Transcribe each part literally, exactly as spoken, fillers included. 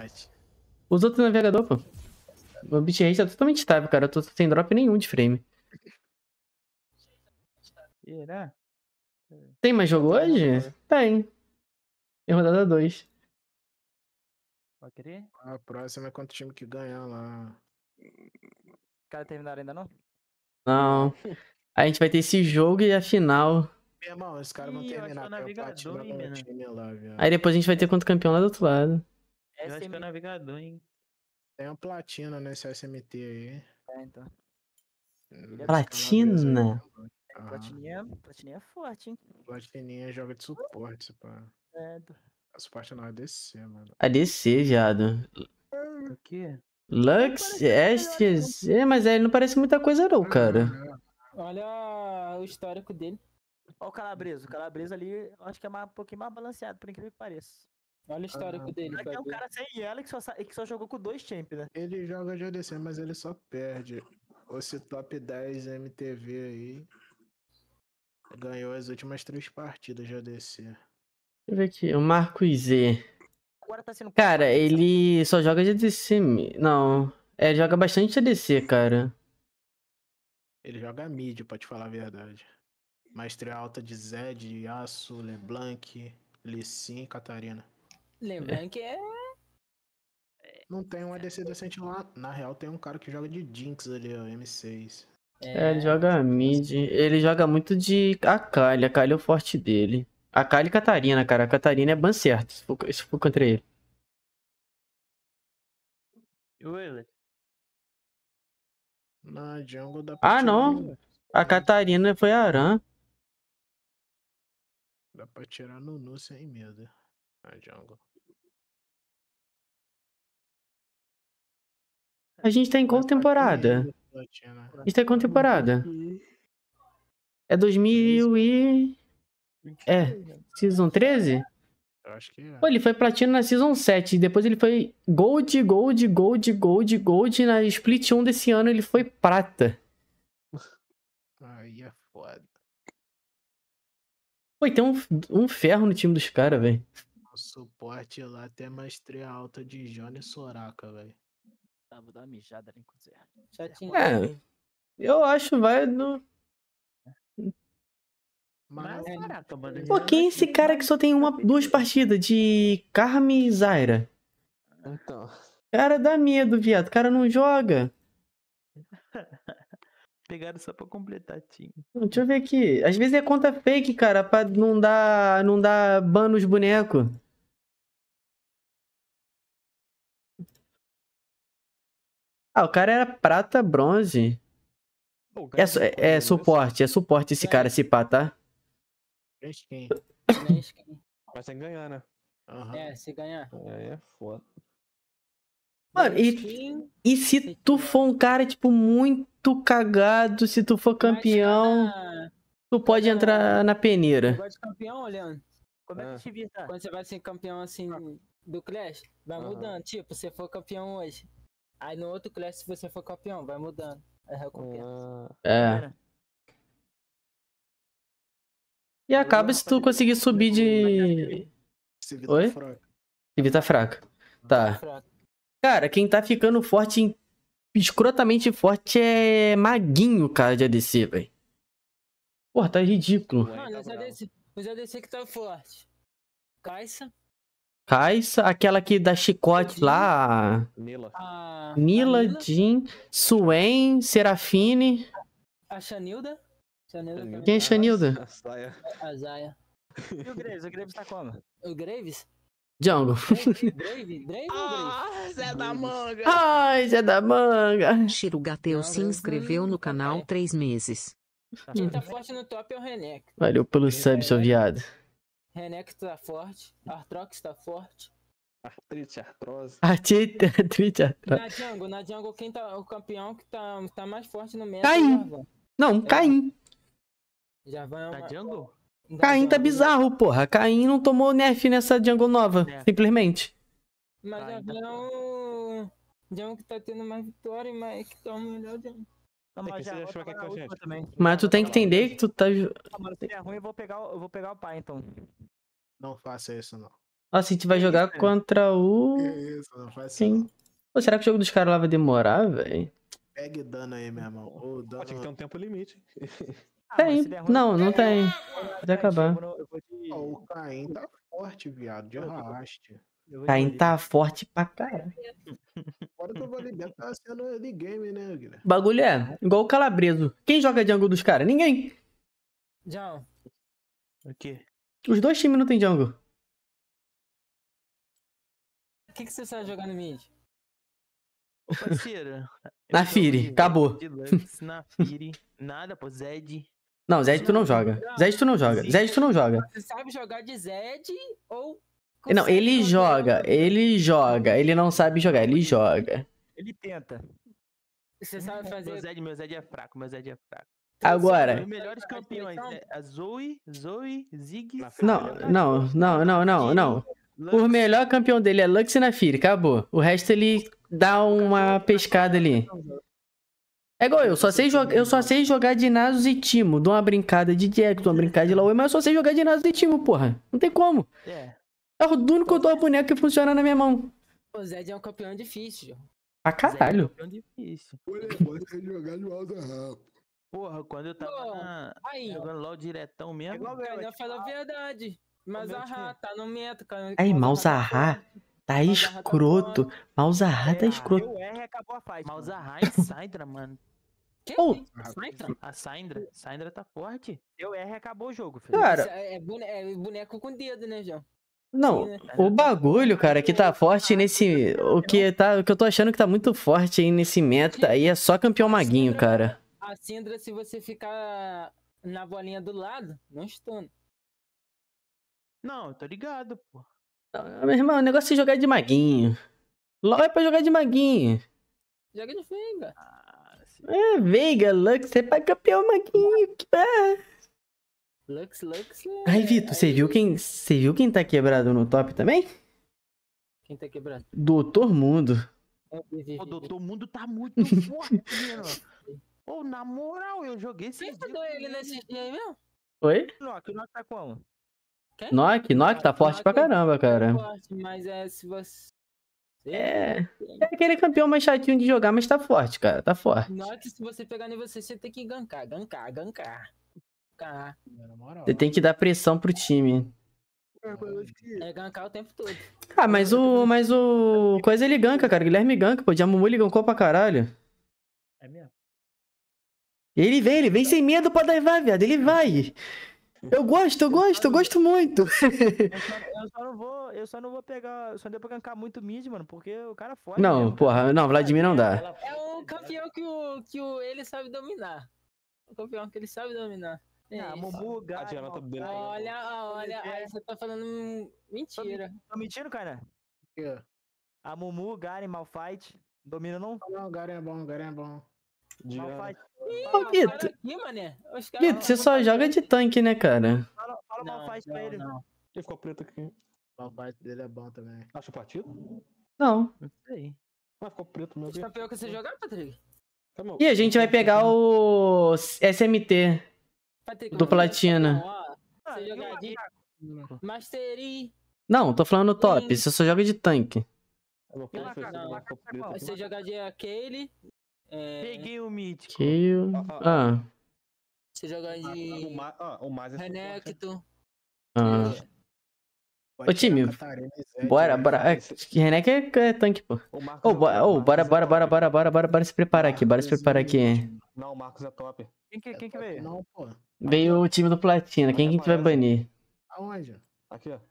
chat. Os outros navegador, pô. O bitrate tá totalmente estável, cara. Eu tô sem drop nenhum de frame. Será? Tem mais jogo Tem hoje? rodada. Tem. Tem rodada dois. Pode querer? A próxima é contra o time que ganhar lá. Os caras terminaram ainda não? Não. A gente vai ter esse jogo e a final. Meu irmão, os caras vão Ih, eu acho que é terminar. o Tem o navegador, platina hein, no mano. time lá, viado. Aí depois a gente vai ter contra o campeão lá do outro lado. Eu acho que é o S M T. navegador, hein? Tem um platina nesse S M T aí. É, então. Hum, Platina? É, Aham. Platininha, platininha é forte, hein? Platininha joga de suporte, pá. É, do... Suporte não é D C, mano. A D C, viado. O quê? Lux, Estes. É, mas ele não parece muita coisa não, cara. Olha o histórico dele. Ó o Calabreso. O Calabreso ali, eu acho que é mais, um pouquinho mais balanceado, por incrível que pareça. Olha o histórico Ah, dele. Aqui Pra é um ver. cara sem ela que só, sa- que só jogou com dois champions, né? Ele joga de A D C, mas ele só perde. Esse top dez M T V aí ganhou as últimas três partidas de A D C. Deixa eu ver aqui. O Marcos Z. Agora tá sendo... Cara, ele só joga de A D C. mi- Não. É, ele joga bastante A D C, cara. Ele joga mid, pra te falar a verdade. Maestria alta de Zed, Yasuo, LeBlanc, Lee Sin e Catarina. Lembrando que é. Não tem um A D C decente lá. Na real, tem um cara que joga de Jinx ali, ó, M seis. É, ele joga mid. Ele joga muito de Akali. Akali é o forte dele. Akali e Catarina, cara. A Catarina é ban certo, se for, se for contra ele. E o Euler? Na jungle dá pra Ah, tirar não. no... A Catarina foi a Aran. Dá pra tirar no Nu sem medo. Na jungle. A gente tá em qual Mas tá temporada? aqui, Platina. A gente tá em qual temporada? É dois mil e... É, Season treze? Eu acho que é. Pô, ele foi platina na Season sete. Depois ele foi Gold, Gold, Gold, Gold, Gold. Na Split um desse ano ele foi prata. Aí é foda. Pô, e tem um, um ferro no time dos caras, velho. O suporte lá tem maestria alta de Johnny e Soraka, velho. Tá, vou dar uma mijada ali com o Zé. Chatinho. É, eu acho válido. Mas, Mas caraca, mano. Pô, quem é esse cara que só tem uma, duas partidas de Carme e Zyra? Então. Cara, dá medo, viado. O cara não joga. Pegaram só pra completar time. Deixa eu ver aqui. Às vezes é conta fake, cara, pra não dar, não dar ban nos bonecos. Ah, o cara era prata, bronze. Pô, o É, cara su- tem é, poder, é né? suporte, é suporte esse cara, esse pá, tá? gente quem? Nem skin. Mas tem que ganhar, né? Aham. É, se ganhar. Aí é foda. Mano, Nem e, skin, e se tu for um cara, tipo, muito cagado, se tu for campeão, mas cada- tu pode cada- entrar na peneira. Negócio de campeão, Leandro. Como é Ah. que te vira? Quando você vai ser campeão assim do Clash, vai Aham. mudando. Tipo, você for campeão hoje. Aí no outro Clash, se você for campeão, vai mudando. É recompensa. Ah, É. E acaba se tu conseguir subir de... Esse Vitor Oi? Fraco. Ih, tá fraca. Tá. Fraco. Cara, quem tá ficando forte, escrotamente forte, é Maguinho, cara, de A D C, velho. Porra, tá ridículo. Ué, Mano, tá os bravo. A D C, os A D C que tá forte. Caixa, Caixa, aquela que dá chicote lá. Nila. a. Nila, a Nila, Jean, Swain, Serafine. a Xanilda. Xanilda Xanilda. também. Quem é Xanilda? A saia. A Zaya. E o Graves? O Graves tá como? O Graves? Jungle. Grave? Grave ou Graves? Zé da manga! Ai, Zé da manga. Chirugateu Não, se Deus inscreveu não- no não canal vai. três meses. Quem tá forte no top é o Renek. Valeu pelo sub, seu viado. Renek tá forte. Artrox tá forte. Artrite, artrose. Artita, Twitter. Na Jungle, na Jungle, quem tá o campeão que tá, tá mais forte no meta Caim. é o Jarvan. Não, Caim. Jarvan é Da uma... Jungle? da Caim tá Jungle. bizarro, porra. Caim não tomou nerf nessa jungle nova, É. simplesmente. Mas Caim tá Jarvan é o Jungle que tá tendo mais vitória e mais que tá o melhor Jungle. Não, É mas que já você vou achou que é pegar a com a última gente? também. Mas tu tem que entender que tu tá... Ah, mano, se é ruim, eu vou pegar, eu vou pegar o pai, então. Não faça isso, não. Nossa, a gente vai Que jogar isso? contra o... Que isso, não Não faz isso Sim. não. Pô, será que o jogo dos caras lá vai demorar, velho? Pegue dano aí, meu irmão. Ô, Pô, tinha que ter dano... um tempo limite. Ah, mas Tem. se der ruim, Não, não tem. eu vou Vai acabar. eu vou no- eu vou de- Ó, o Caim tá forte, viado. De arraste. eu vou de Caim Bolívia. tá forte pra caralho. Fora que o Volibear tá sendo early game, né, Guilherme? O bagulho é igual o Calabreso. Quem joga jungle dos caras? Ninguém. John, O quê? Os dois times não tem jungle. o que, que você sabe jogar no mid? Ô, parceiro. Na eu jogo Firi, de- acabou. de Lux, na Firi. Nada, pô, Zed. Não, Zed tu não joga. Zed tu não joga. Zed tu não joga. Você sabe jogar de Zed ou. Não, consegue ele controlar joga. o- Ele joga. Ele não sabe jogar. Ele joga. Ele tenta. Você sabe Meu fazer. Zed, meu Zed é fraco, meu Zed é fraco. Agora. Os melhores campeões é a Zoe, Zoe, Ziggs. Não, não, não, não, não, não. O Lux. melhor campeão dele é Lux e Naafiri, acabou. O resto ele dá uma pescada ali. É igual eu, só sei jogar, eu só sei jogar de Nasus e Timo. Dou uma brincada de Jack, dou uma brincada de Laoe, mas eu só sei jogar de Nasus e Timo, porra. Não tem como. É. É o único do boneco que funciona na minha mão. O Zed é um campeão difícil, John. Pra Zed é caralho. campeão difícil. Você jogar de alta rápido. Porra, quando eu tava Pô, na- Aí, jogando LOL diretão mesmo. Igual eu, Kainan tipo, fala a verdade. Mas meu a time. Ra tá no meta, cara. Aí, Malzahar tá escroto. Malzahar tá é, escroto. deu R e acabou a fight. mano. Malzahar e Syndra, mano. Que? Oh. Syndra? A Syndra. Syndra tá forte. Deu R e acabou o jogo, filho. Cara, É, é bone- é boneco com dedo, né, João? não, Sim, né? o bagulho, cara, que tá forte nesse. O que, tá, o que eu tô achando que tá muito forte aí nesse meta aí é só campeão maguinho, cara. A Syndra, se você ficar na bolinha do lado, não stun. Não, eu tô ligado, pô. Não, meu irmão, o negócio é jogar de maguinho. LOL é pra jogar de maguinho. Joga de Veiga. Ah, sim. É, Veiga, Lux, é pra campeão maguinho. que- Ah. Lux, Lux. é- Ai, Vitor, você viu quem, você viu quem tá quebrado no top também? Quem tá quebrando? Doutor Mundo. É, vi, vi, Pô, vi, doutor mundo tá muito forte, mano. Pô, na moral, eu joguei esse Quem fudeu ele nesse dia aí mesmo? Oi? O Nock, o Nock tá como? Quem? Nock, Nock tá forte pra caramba, cara. Forte, mas é se você. É. É aquele campeão mais chatinho de jogar, mas tá forte, cara. Tá forte. Note se você pegar em você, você tem que gankar, gankar, gankar. Gankar. Na moral. Você tem que dar pressão pro time. É gankar o tempo todo. Ah, mas o. Mas o. Coisa ele ganka, cara. Guilherme ganka, pô. Jamumu ele gankou pra caralho. É mesmo? Ele vem, ele vem sem medo pra daivar, viado. Ele vai. Eu gosto, eu gosto, eu gosto muito. Eu só, eu só não vou, eu só não vou pegar, eu só não deu pra gankar muito mid, mano, porque o cara foge Não, mesmo, cara. porra, não, Vladimir não dá. É um campeão que o, que o ele sabe dominar. Um campeão que ele sabe dominar. É Ah, isso. Mumu, Garen, Adianta Malphite. dele. Olha, olha, aí você tá falando mentira. Tô mentindo, cara? Aqui, A Mumu, Garen, Malphite, domina não? ó. Não, o Garen é bom, o Garen é bom. Diana. Malphite. Ô, Ah, Vitor. para aqui, mané. Os caras Vitor, você só joga de tanque, né, cara? Fala, fala Não, Malphite pra não, ele. não. Ele ficou preto aqui. O parte dele é bom também. Acha partido? Não. Não sei. Ah, ficou preto meu Os Deus. campeões que você jogar, Patrick? Calma, E a gente vai pegar o S M T. Patrick, Do vamos platina. jogar, ó. Ah, Você eu jogar de Não. Mastery. Não, tô falando top. Você só joga de tanque. Meu pai Macaco, fez- macaco ficou é preto bom. aqui. Você jogar de Akele. É, Peguei o mítico. Kill. Ah, ah, Ah. você jogar O de Ma- ah, o mais é suporte. Renekton. Ah. Pode Ô, time, tirar Catarina e Zed Bora, aí. bora. É, Renek é, é tanque, pô. O Marcos Ô, é bora, top, ô, o bora, Marcos bora, é bora, top. bora, bora, bora, bora se preparar aqui, bora se preparar aqui. Não, o Marcos é top. Quem que, quem que É top veio? Não, pô. Veio o time do Platina, quem que a gente vai banir? Aonde? Aqui, ó.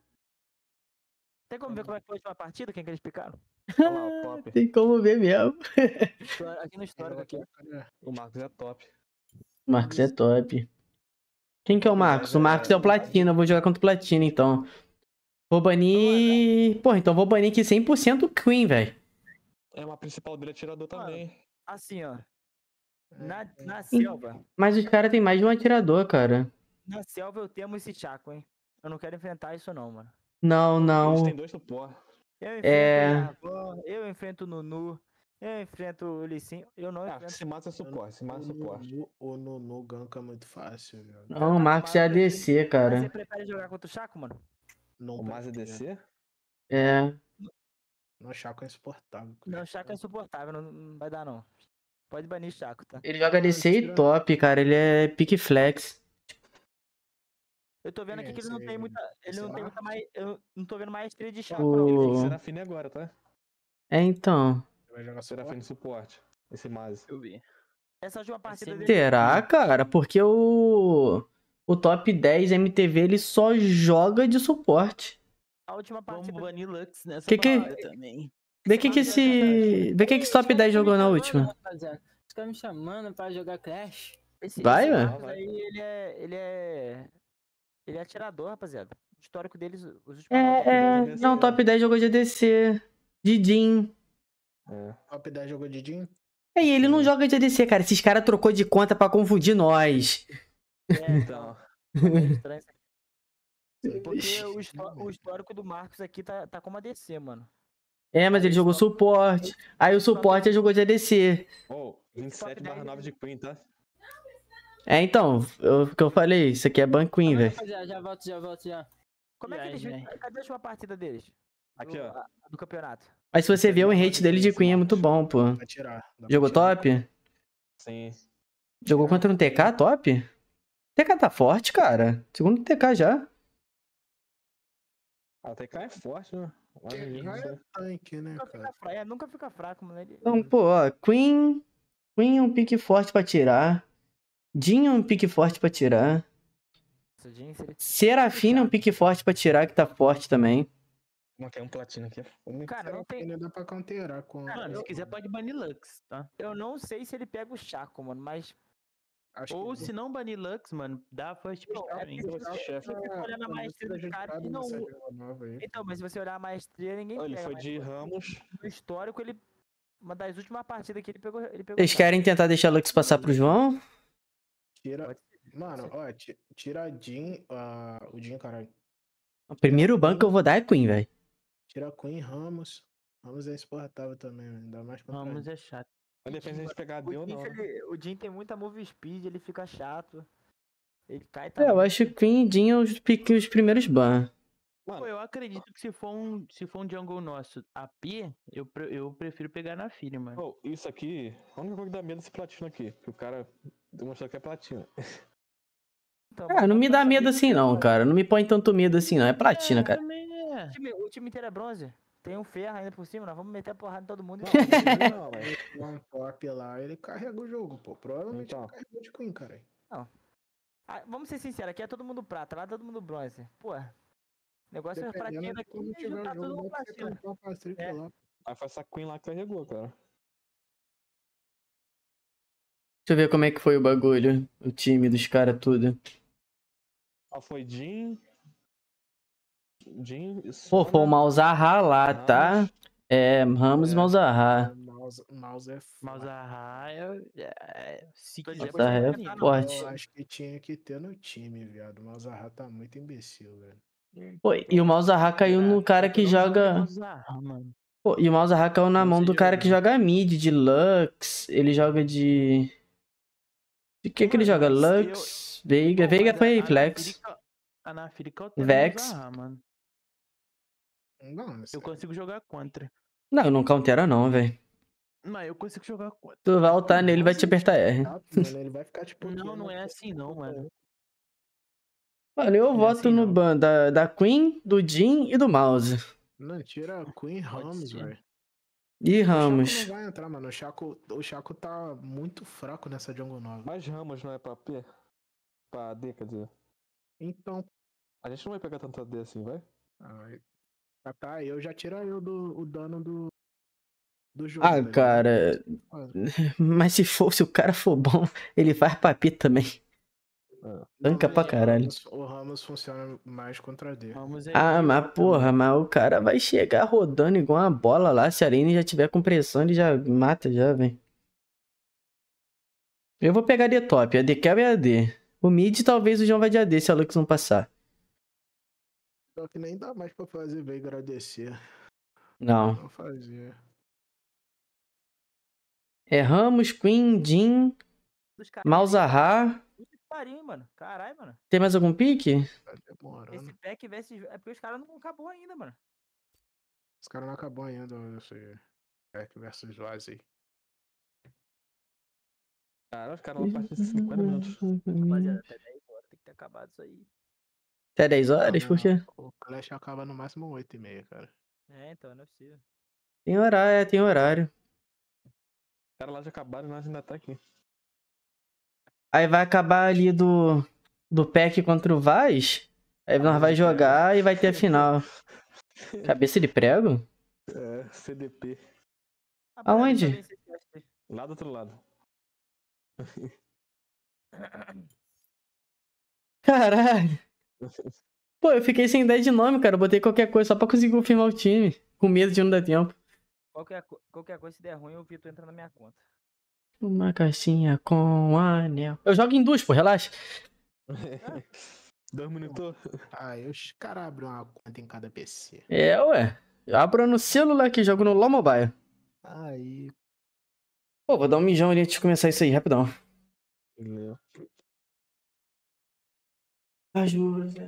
Tem como ver como é que foi a última partida? Quem que eles picaram? Olha lá, o top. Tem como ver mesmo. História- Aqui no histórico, aqui. O Marcos é top. O Marcos é top. Quem que é o Marcos? O Marcos é o Platina, eu vou jogar contra o Platina, então. Vou banir... Porra, então vou banir aqui cem por cento Queen, velho. É, uma principal dele é atirador Mano, também. Assim, ó. Na, É, na selva, Mas os caras têm mais de um atirador, cara. na selva eu temo esse Chaco, hein? Eu não quero enfrentar isso não, mano. Não, Eles não. têm dois suporte. Eu enfrento É. o Yarvan, eu enfrento o Nunu, eu enfrento o Lissin, eu não Ah, enfrento... se mata é suporte, se mata é O suporte. Nunu- O Nunu ganka muito fácil, velho. Não, o Marcos é A D C, Mas você cara. prefere jogar contra o Chaco, mano? Não O mais é prefiro. D C? É. No Chaco é insuportável. cara. Não, o Chaco é insuportável, não, não vai dar não. Pode banir o Chaco, tá? Ele joga D C e tira- top, cara. Ele é pique flex. Eu tô vendo aqui Quem é que ele não esse- tem muita. Ele esse não tem muita Marcos? mais. Eu não tô vendo maestria de Ah, Chaco, O- não. ele tem Serafine agora, tá? É, então. Vai jogar Serafine suporte. Esse Mazi. Eu vi. Essa última partida Esse dele. Será, cara? Porque o. O top dez M T V ele só joga de suporte. A última Vamos partida. banir Lux nessa Que que- parada também. Vê que que esse. Vê que que esse top dez jogou na última. Rapaziada, os caras me chamando pra jogar Clash. Esse, Vai, esse ué? Marcos aí, ele é. Ele é. Ele é atirador, rapaziada. O histórico deles, os últimos rounds É, é. dez Não, top dez jogou de A D C. De Jin. É. Top dez jogou de Jin? É, e ele não joga de A D C, cara. Esses caras trocou de conta pra confundir nós. É, Então. é meio estranho isso aqui. Porque o, histó- o histórico do Marcos aqui tá, tá como A D C, mano. É, mas ele jogou suporte. Aí o suporte ele jogou de A D C. Oh, vinte e sete barra nove de Queen, tá? É, então, o que eu falei, isso aqui é Ban Queen, velho. Rapaziada, já volto, já volto, já. Como é que E aí, eles. véi? Cadê a última partida deles? Aqui, do, ó. a- do campeonato. Mas se você ver o rate dele de Queen é muito bom, pô. Vai tirar. dá pra Jogou tirar. top? Sim. Jogou contra um T K top? T K tá forte, cara. Segundo T K já. A T K é forte, né? Mas Já não sei. é tanque, né, Nunca cara? fica, fra... é, nunca fica fraco, mano. Ele... Então, pô, ó, Queen. Queen é um pique forte pra tirar. Jin é um pique forte pra tirar. Nossa, Jin, se ele- Serafina é um pique forte pra tirar, que tá forte também. Mas tem um platina aqui. é foda. Cara, não tem. Ainda dá pra counterar com. Mano, se quiser pode banir Lux, tá? Eu não sei se ele pega o Chaco, mano, mas. Acho Ou que se não banir Lux, mano, dá first pick Não, é também. porque se você, chefe. se você olhar na maestria do cara, ele não. Nova aí. Então, mas se você olhar a maestria, ninguém Ó, ele pega. foi mas de Ramos. No histórico, ele. Uma das últimas partidas que ele pegou. Ele pegou Vocês Chaco. querem tentar deixar Lux passar pro João? Tira. Pode ser. Mano, ó, ti- tira a Jin. ah, o Jin, caralho. O primeiro banco que eu vou dar é Queen, velho. Tira Queen Ramos. Ramos é insuportável também, mano. Ainda mais contra Vamos, é chato. Mas depende se a gente pegar a D O ou Jin, não. se né? ele- o Jin tem muita move speed, ele fica chato. Ele cai É, eu também. acho que Queen e Jin é os, pique- os primeiros ban. Pô, eu acredito que se for um, se for um jungle nosso A P, eu, pre- eu prefiro pegar na filha, mano. Oh, isso aqui, a única coisa que dá medo é esse platino aqui. Que o cara demonstrou que é platina. Então, Ah, não me dá medo assim não, cara. Não me põe tanto medo assim não. É platina, É, cara. também é. O time, o time inteiro é bronze. Tem um ferro ainda por cima, nós vamos meter a porrada em todo mundo. Não, não, mas... um top lá, ele carrega o jogo, pô. Provavelmente Então. ele carregou de Queen, cara. Ah, vamos ser sinceros, aqui é todo mundo prata, lá é todo mundo bronze. Pô, negócio é fraquinho daqui quando e tiver juntar o tudo jogo, no dá pra você platina. tampar o Patrick É. lá. Aí foi essa Queen lá que carregou, cara. Deixa eu ver como é que foi o bagulho. O time dos caras tudo. Ó, foi Jin. Jin. Pô, Sona, foi o Malzahar lá, tá? Ramos. É, Ramos e É. Malzahar. Mouse, mouse é foda. Malzahar, é, é, se Tô quiser de pode Malzahar é banir. boa. forte. Eu acho que tinha que ter no time, viado. O Malzahar tá muito imbecil, velho. Pô, e o Malzahar caiu no cara que Eu não jogo de joga... Malzahar, mano. Pô, e o Malzahar caiu na Não mão sei do cara que jogar. joga mid, de Lux. Ele joga de... De que que ele Mano, joga? mas eu- Lux, Veiga. Pô, Veiga mas foi a- a flex. Nafirica- A Nafirica altera Vex. Malzahar, mano. Não, isso Eu consigo jogar contra. Não, não countera não, velho. Mas eu consigo jogar contra. Tu vai ultar nele e vai te apertar R. rápido, mano. Ele vai ficar tipo. Não, não é assim não, mano. Mano, eu Não é voto assim, no não. ban da, da Queen, do Jin e do Mouse. Não, tira Queen Ramos, ser. velho. E O Chaco Ramos. não vai entrar, mano. O Chaco, o Chaco tá muito fraco nessa jungle nova. Mas Ramos não é pra P? Pra D, quer dizer. Então, A gente não vai pegar tanta D assim, vai? ai, ah, tá, eu já tiro eu do o dano do, do jogo. Ah, tá ligado? cara. Mas se for, se o cara for bom, ele faz papi também. É. Tanca Não, pra mas o caralho. Ramos- O Ramos funciona mais contra D. Vamos aí. Ah, mas porra, mas o cara vai chegar rodando igual uma bola lá. Se a Arene já tiver com pressão, ele já mata já, velho. Eu vou pegar D top. A D Kel é a D. O mid talvez o João vai de A D se a Lux não passar. Só que nem dá mais pra fazer bem agradecer. Não. Não fazer. É Ramos, Queen, Jin, Dos caras. Malzahar. Puta que pariu, mano. Caralho, mano. Tem mais algum pique? Tá demorando. Esse pack versus. É porque os caras não acabou ainda, mano. Os caras não acabou ainda esse Pack versus Vaz aí. Cara, os caras lá partida de cinquenta minutos. Rapaziada, até dez horas tem que ter acabado isso aí. Até dez horas? Por quê? O Clash acaba no máximo oito e meia, cara. É, então, não é possível. Tem horário, é, tem horário. Os caras lá já acabaram e nós ainda tá aqui. Aí vai acabar ali do, do pack contra o Vaz. Aí nós vai jogar e vai ter a final. Cabeça de prego? É, C D P. Rapaziada, Aonde? também vocês gostam. Lá do outro lado. Caralho. Pô, eu fiquei sem ideia de nome, cara. Eu botei qualquer coisa só pra conseguir confirmar o time. Com medo de não dar tempo. Qualquer, co- qualquer coisa, se der ruim, o Vitor entra na minha conta. Uma caixinha com anel. Eu jogo em duas, pô, relaxa. Dois minutos. Aí os caras abrem uma conta em cada P C. É, ué. Eu abro no celular aqui, jogo no LoL Mobile. Aí. Pô, vou dar um mijão ali antes de começar isso aí, rapidão. Entendeu? Ajuda.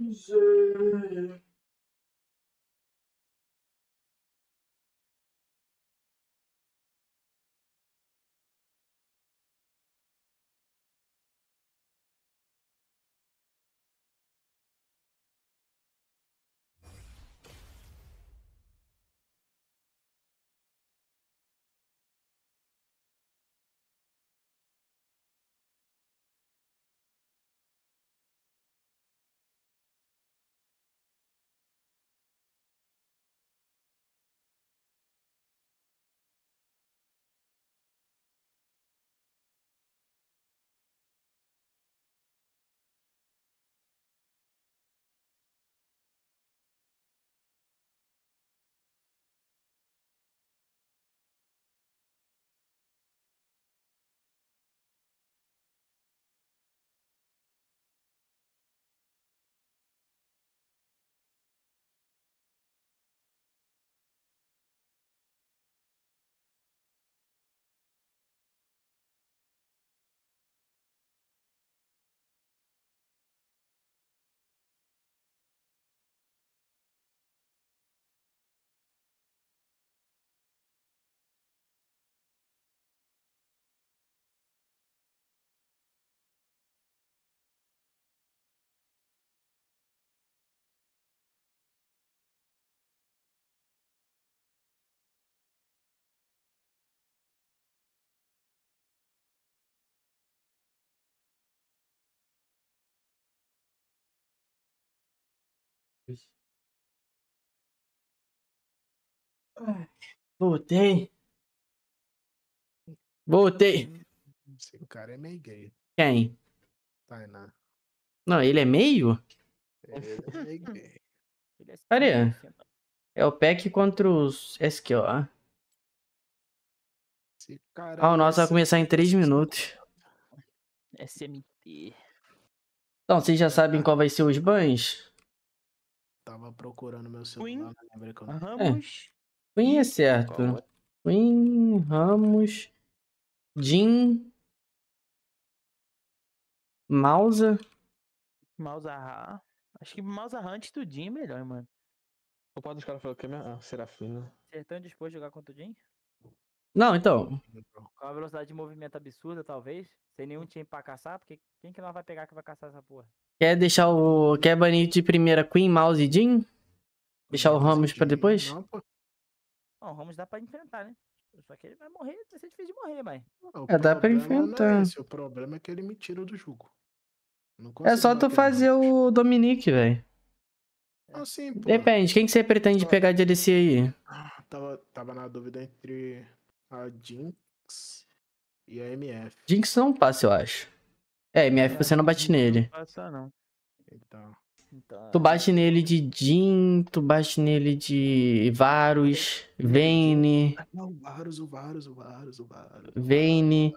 Voltei. Voltei. Esse cara é meio gay. Quem? Tainá. Não, ele é meio? Ele é meio gay. Ele é Cadê? assim, É o pack contra os... Esse aqui, ó. Esse cara Ah, o aí nosso vai ser- começar em três minutos. S M T. Então, vocês já sabem qual vai ser os bans? Tava procurando meu celular, não lembro que eu não. Ramos. Queen é E certo. qual outro? Queen, Ramos, Jin, Mausa. Malzahar. Acho que Malzahar antes do Jin é melhor, mano. O pai dos caras falou que é minha. Ah, Serafina. Vocês estão dispostos a jogar contra o Jin? Não, então. Com uma velocidade de movimento absurda, talvez. Sem nenhum time pra caçar, porque quem que nós vai pegar que vai caçar essa porra? Quer deixar o... Quer banir de primeira Queen, Mouse e Jin? Deixar o Ramos pra depois? Não, pô. Não, o Ramos dá pra enfrentar, né? Só que ele vai morrer, vai ser difícil de morrer, mas. O É, dá pra problema não enfrentar. é esse, o problema é que ele me tira do jogo. Não É consigo só tu bater no fazer Ramos. o Dominique, velho. Não, sim, pô. Depende, quem que você pretende Só- pegar de A D C aí? Tava, tava na dúvida entre a Jinx e a M F. Jinx não passa, eu acho. É, M F você não bate nele. Não passa, não. Então. Então, Tu bate nele de Jin, tu bate nele de Varus, Vayne, Não, o Varus, o Varus, o Varus, o Varus. Vayne.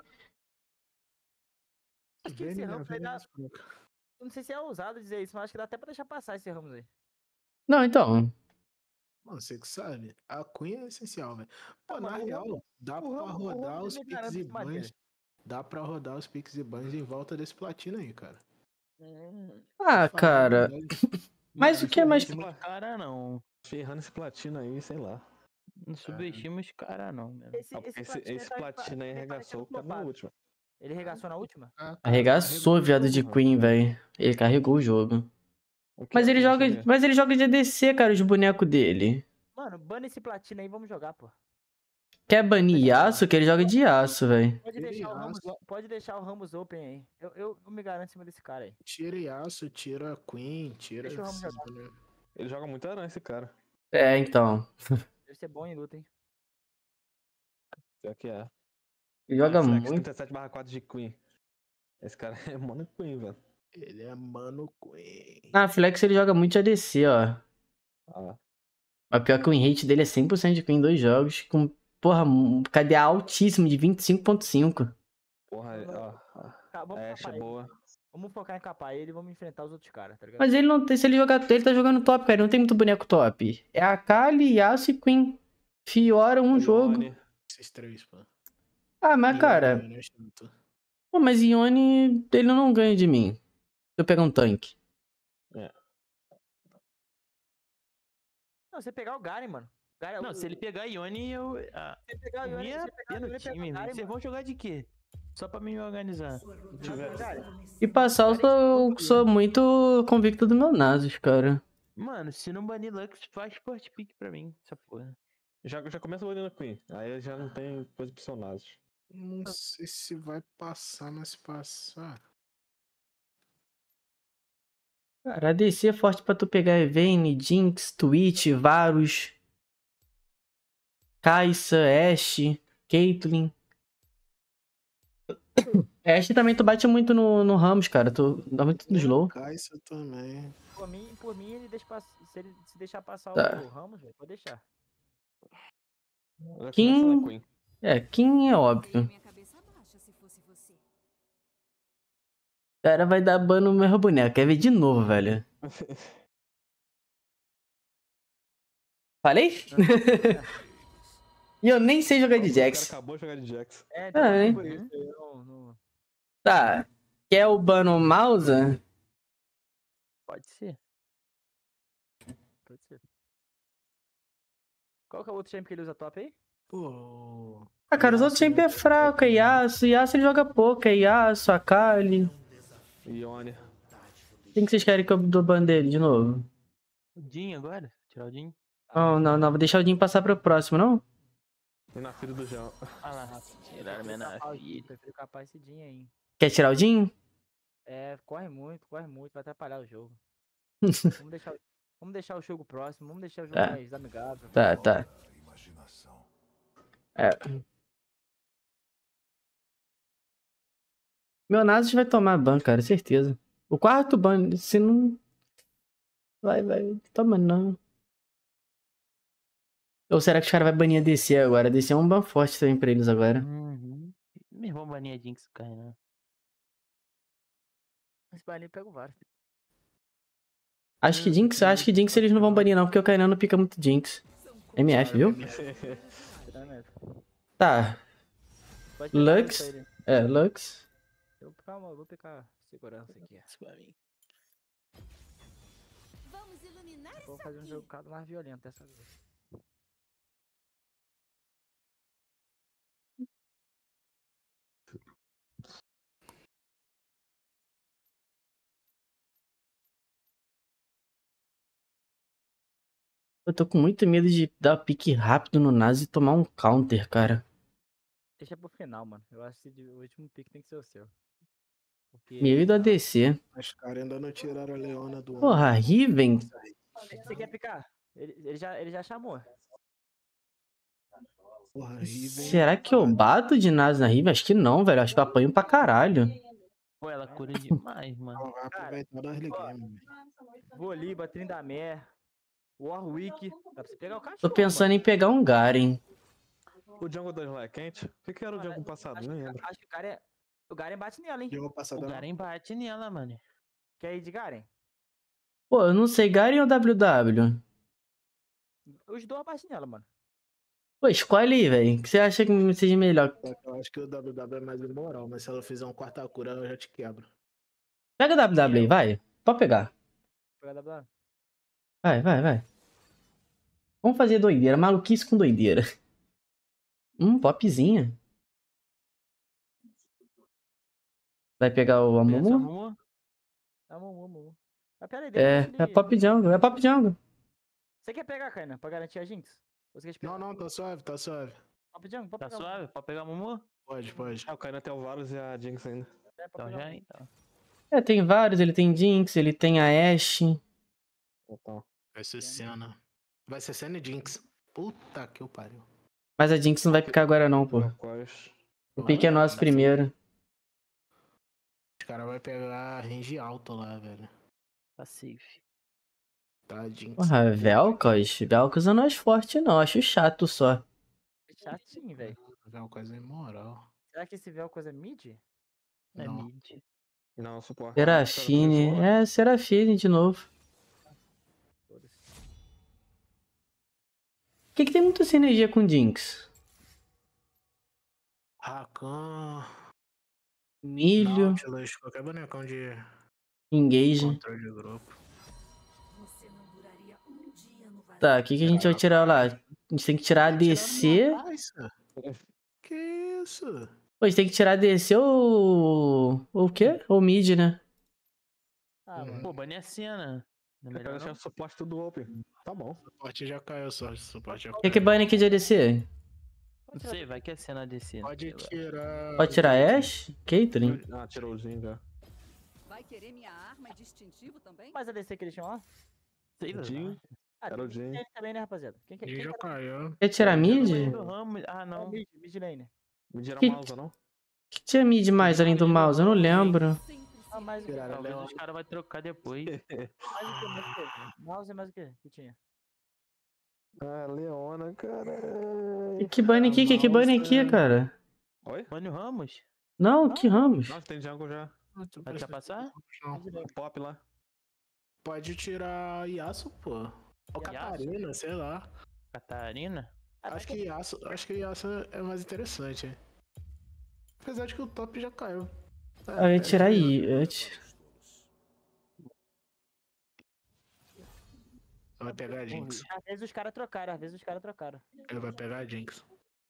acho que esse Ramos aí dá. Eu não sei se é ousado dizer isso, mas acho que dá até pra deixar passar esse Ramos aí. Não, então. Mano, você que sabe. A Queen é essencial, velho. Pô, Ah, na mano, o real, dá o pra Ramos- o rodar Ramos os ele picks garante e em cima bans. dele. Dá pra rodar os picks e bans em volta desse platino aí, cara. Hum, Ah, Tô falando, cara. velho. Mas o que é mais. Esse cara não. Ferrando esse platina aí, sei lá. Não subestima os caras, não, mano. Esse, Não, esse, esse, platina esse tá- platina aí ele tá arregaçou o cara na flopado. última. Ele regaçou na última? Ah, cara, Arregaçou, carregou viado o de jogo, Queen, velho. Ele carregou o jogo. O que Mas é ele Queen? joga, Deixa eu ver. mas ele joga de A D C, cara, os bonecos dele. Mano, bana esse platina aí, vamos jogar, pô. Quer banir Yasuo? Que ele joga de Yasuo, velho. Pode Tira deixar, o Ramos, Yasuo. pode deixar o Ramos open aí. Eu, eu, eu me garanto em cima desse cara aí. Tira Yasuo, tira Queen, tira Deixa o Ramos esses jogar. bonecos. Ele joga muito aranha, esse cara. É, então. Deve ser bom em luta, hein? Pior que é. Ele joga Flex, muito. trinta e sete barra quatro de Queen. Esse cara é Mono Queen, velho. Ele é Mano Queen. Na Flex ele joga muito de A D C, ó. Ah, Mas pior que o win rate dele é cem por cento de Queen em dois jogos. Com, porra, um K D A altíssimo de vinte e cinco ponto cinco. porra, ó. ó. Tá, vamos A Ashe capar é ele. boa. Vamos focar em capar ele e vamos enfrentar os outros caras, tá ligado? Mas ele não tem. Se ele jogar. Ele tá jogando top, cara. Ele não tem muito boneco top. É a Kali, Yasuo e Queen. Fiora um jogo. Yone. Esses três, pô. Ah, mas cara. Yone é chato. Pô, mas Ione, ele não ganha de mim. Se eu pegar um tanque. Não, você pegar o Garen, mano. Garen, Não, o- se ele pegar Ione, eu. Ah, você pegar o Yone, minha você pegar o pena Yone no e pegar o time. Garen, Vocês vão jogar de quê? Só pra me organizar. mano. Joga o Garen. E passar, eu sou, sou muito convicto do meu Nasus, cara. Mano, se não banir Lux, faz sport pick pra mim, essa porra. Já, já começa banando a Queen. Aí já não tem coisa pro seu Nasus. Não sei se vai passar, mas se passar. Cara, a D C é forte pra tu pegar Vayne, Jinx, Twitch, Varus, Kai'Sa, Ashe, Caitlyn. Ashe também tu bate muito no, no Ramos, cara. Tu dá muito no slow. Kai'Sa também. Por mim, por mim ele deixa pass... se ele se deixar passar Tá. o Ramos, velho, pode deixar. Já Quem- começa na Queen. É, Kim é óbvio. Minha cabeça baixa se fosse você. O cara vai dar ban no meu boneco. Quer ver de novo, velho. Falei? E eu nem sei jogar de O cara Jax. acabou de jogar de Jax. É, Ah, então, é? por isso, eu não, não- Tá. Quer o ban no Mausa? Pode ser. pode ser. Qual que é o outro champ que ele usa top aí? Pô. Ah, cara, os outros Yasuo, sempre é né? fraco. É Yasuo. Yasuo ele joga pouco. É Yasuo, Akali. Ione. Quem que vocês querem que eu dou ban dele de novo? O Jin agora? Tirar o Jin? Não, não, não. Vou deixar o Jim passar pro próximo, não? E na filha do João. Ah lá, tiraram minha Capaz, nave. prefiro capar esse Din aí. Quer tirar o Jim? É, corre muito, corre muito, vai atrapalhar o jogo. vamos, deixar, vamos deixar o jogo próximo, vamos deixar o jogo Tá. mais amigável. Tá, tá. É. Meu Nasus vai tomar ban, cara, certeza. O quarto ban, se não. Vai, vai. Toma não. Ou será que os caras vão banir a D C agora? A D C é um ban forte também pra eles agora. Uhum. Meu irmão bania Jinx, cai, né? Esse balinho pega o vários. Acho que Jinx, acho que Jinx eles não vão banir não, porque o Kainan não pica muito Jinx. M F, viu? Tá. Pode pegar Lux. isso aí, né? É, Lux. Eu, calma, eu vou pegar segurança aqui. Isso pra mim. Vamos iluminar Vou isso fazer um aqui. jogo cada mais violento dessa vez. Eu tô com muito medo de dar pique rápido no Nasus e tomar um counter, cara. Deixa pro final, mano. Eu acho que o último pick tem que ser o seu. Porque... Meu e do A D C. Os caras ainda não tiraram a Leona do Porra, Riven. Você quer picar? Ele, ele, já, ele já chamou. Porra, Riven. Será que eu bato de Nasus na Riven? Acho que não, velho. Acho que eu apanho pra caralho. Pô, ela cura demais, mano. Ela vai aproveitar das game, mano. Voliba, Tryndamere, Warwick. Dá pra você pegar o cachorro. Tô pensando em pegar um Garen. O jungle da Jungle é quente? O que, que era o Mano, jungle passado? Acho, Não que- lembro. acho que o Garen, o Garen bate nela, hein? Jogou O passada. Garen bate nela, mano. Quer ir de Garen? Pô, eu não sei, Garen ou W W? Os dois batem nela, mano. Pô, escolhe aí, velho. O que você acha que seja melhor? Eu acho que o W W é mais imoral, mas se ela fizer um quarta cura, eu já te quebro. Pega W W aí, vai. Pode pegar. Vou pegar W W. Vai, vai, vai. Vamos fazer doideira. Maluquice com doideira. Hum, popzinha. Vai pegar o Pensa, Amumu? Mumu. É Mumu, Mumu. Mas pera aí, É, deixa é ele... Pop Jungle. É Pop Jungle. Você quer pegar, Kainan, pra garantir a Jinx? Ou você quer esperar? Não, não, tá suave, tá suave. Pop Jungle, pode Tá pegar. suave? Pode pegar Mumu? Pode, pode. Ah, o Kainan tem o Varus e a Jinx ainda. É, pode Então pegar. já, então. É, tem vários. Ele tem Jinx, ele tem a Ashe. Então. Vai ser Senna. Vai ser Senna e Jinx. Puta que o pariu. Mas a Jinx não vai picar agora não, pô. Turquoise. O pique é nosso primeiro. Os caras vão pegar range alto lá, velho. Tá safe. Tá, Jinx. Porra, Vel'Koz? Vel'Koz não é mais forte não. Acho chato só. Chatinho, velho. É uma coisa imoral. Será que esse véu coisa é mid? É Não. mid. Não, suporte. Serafine. É, Serafine de novo. Foda-se. O que que tem muita sinergia com Jinx? Rakan. Milho, Nautilus, qualquer bonecão de Engage. controle de grupo. Você não duraria um dia no vazio. Tá, o que que a gente vai tirar lá? A gente tem que tirar a D C. Que isso? Pô, a gente tem que tirar a D C ou... Ou o quê? Ou mid, né? Ah, Uhum. mano. Pô, bane a cena. Não é Eu melhor deixar não? o suporte tudo open. Tá bom. Suporte já caiu, só. Suporte já O que caiu. que bane aqui de A D C? Não sei, vai que é cena desse. Pode tirar. Pode tirar a Ashe? Caitlyn? Ah, tirou o Jin já. Vai querer minha arma de distintivo também? Mas a D C que eles tinham lá? Sei lá. Jin. Ah, Era o tem Jin. ele também, né, rapaziada? Quem que Ele quem já que caiu. Quer tirar mid? Do Ramos- Ah, era? não. Mid, mid lane. Me tira Que- o mouse, não? O que tinha mid mais além do mouse? Eu não lembro. Sempre se Ah, mais o que? Tiraram Talvez Leon. os caras vão trocar depois. Mais o que? Mais o que? Mouse e mais o que? Que tinha? Ah, Leona, cara. Que que bane aqui? Que que bane aqui, cara? Oi? Mano, o Ramos? Não, que Ramos? Nossa, tem jungle já. Vai deixar passar? Não. O pop lá. Pode tirar Yasuo, pô. Ou Catarina, sei lá. Catarina? Acho que Yasuo, acho que Yasuo é mais interessante, hein? Apesar de que o top já caiu. É, Ah, eu ia pega tirar aí. aí. eu ia ti- Vai pegar a Jinx. Às vezes os caras trocaram, às vezes os caras trocaram. Ele vai pegar a Jinx.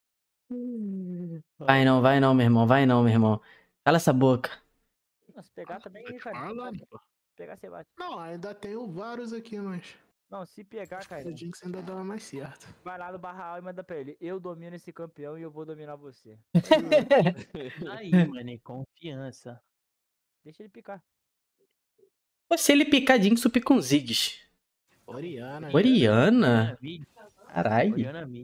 Vai não, vai não, meu irmão. Vai não, meu irmão. Cala essa boca. Não, se pegar também, Tô te cara. falando, pô. Se pegar, você bate. Não, ainda tem o vários aqui, mas. Não, se pegar, Acho que cara, a Jinx ainda dá mais certo. vai lá no barra A e manda pra ele. Eu domino esse campeão e eu vou dominar você. Aí, mano, confiança. Deixa ele picar. Pô, se ele picar Jinx, eu pico um Ziggs. Oriana. Oriana? Mid. Caralho. Oriana mid.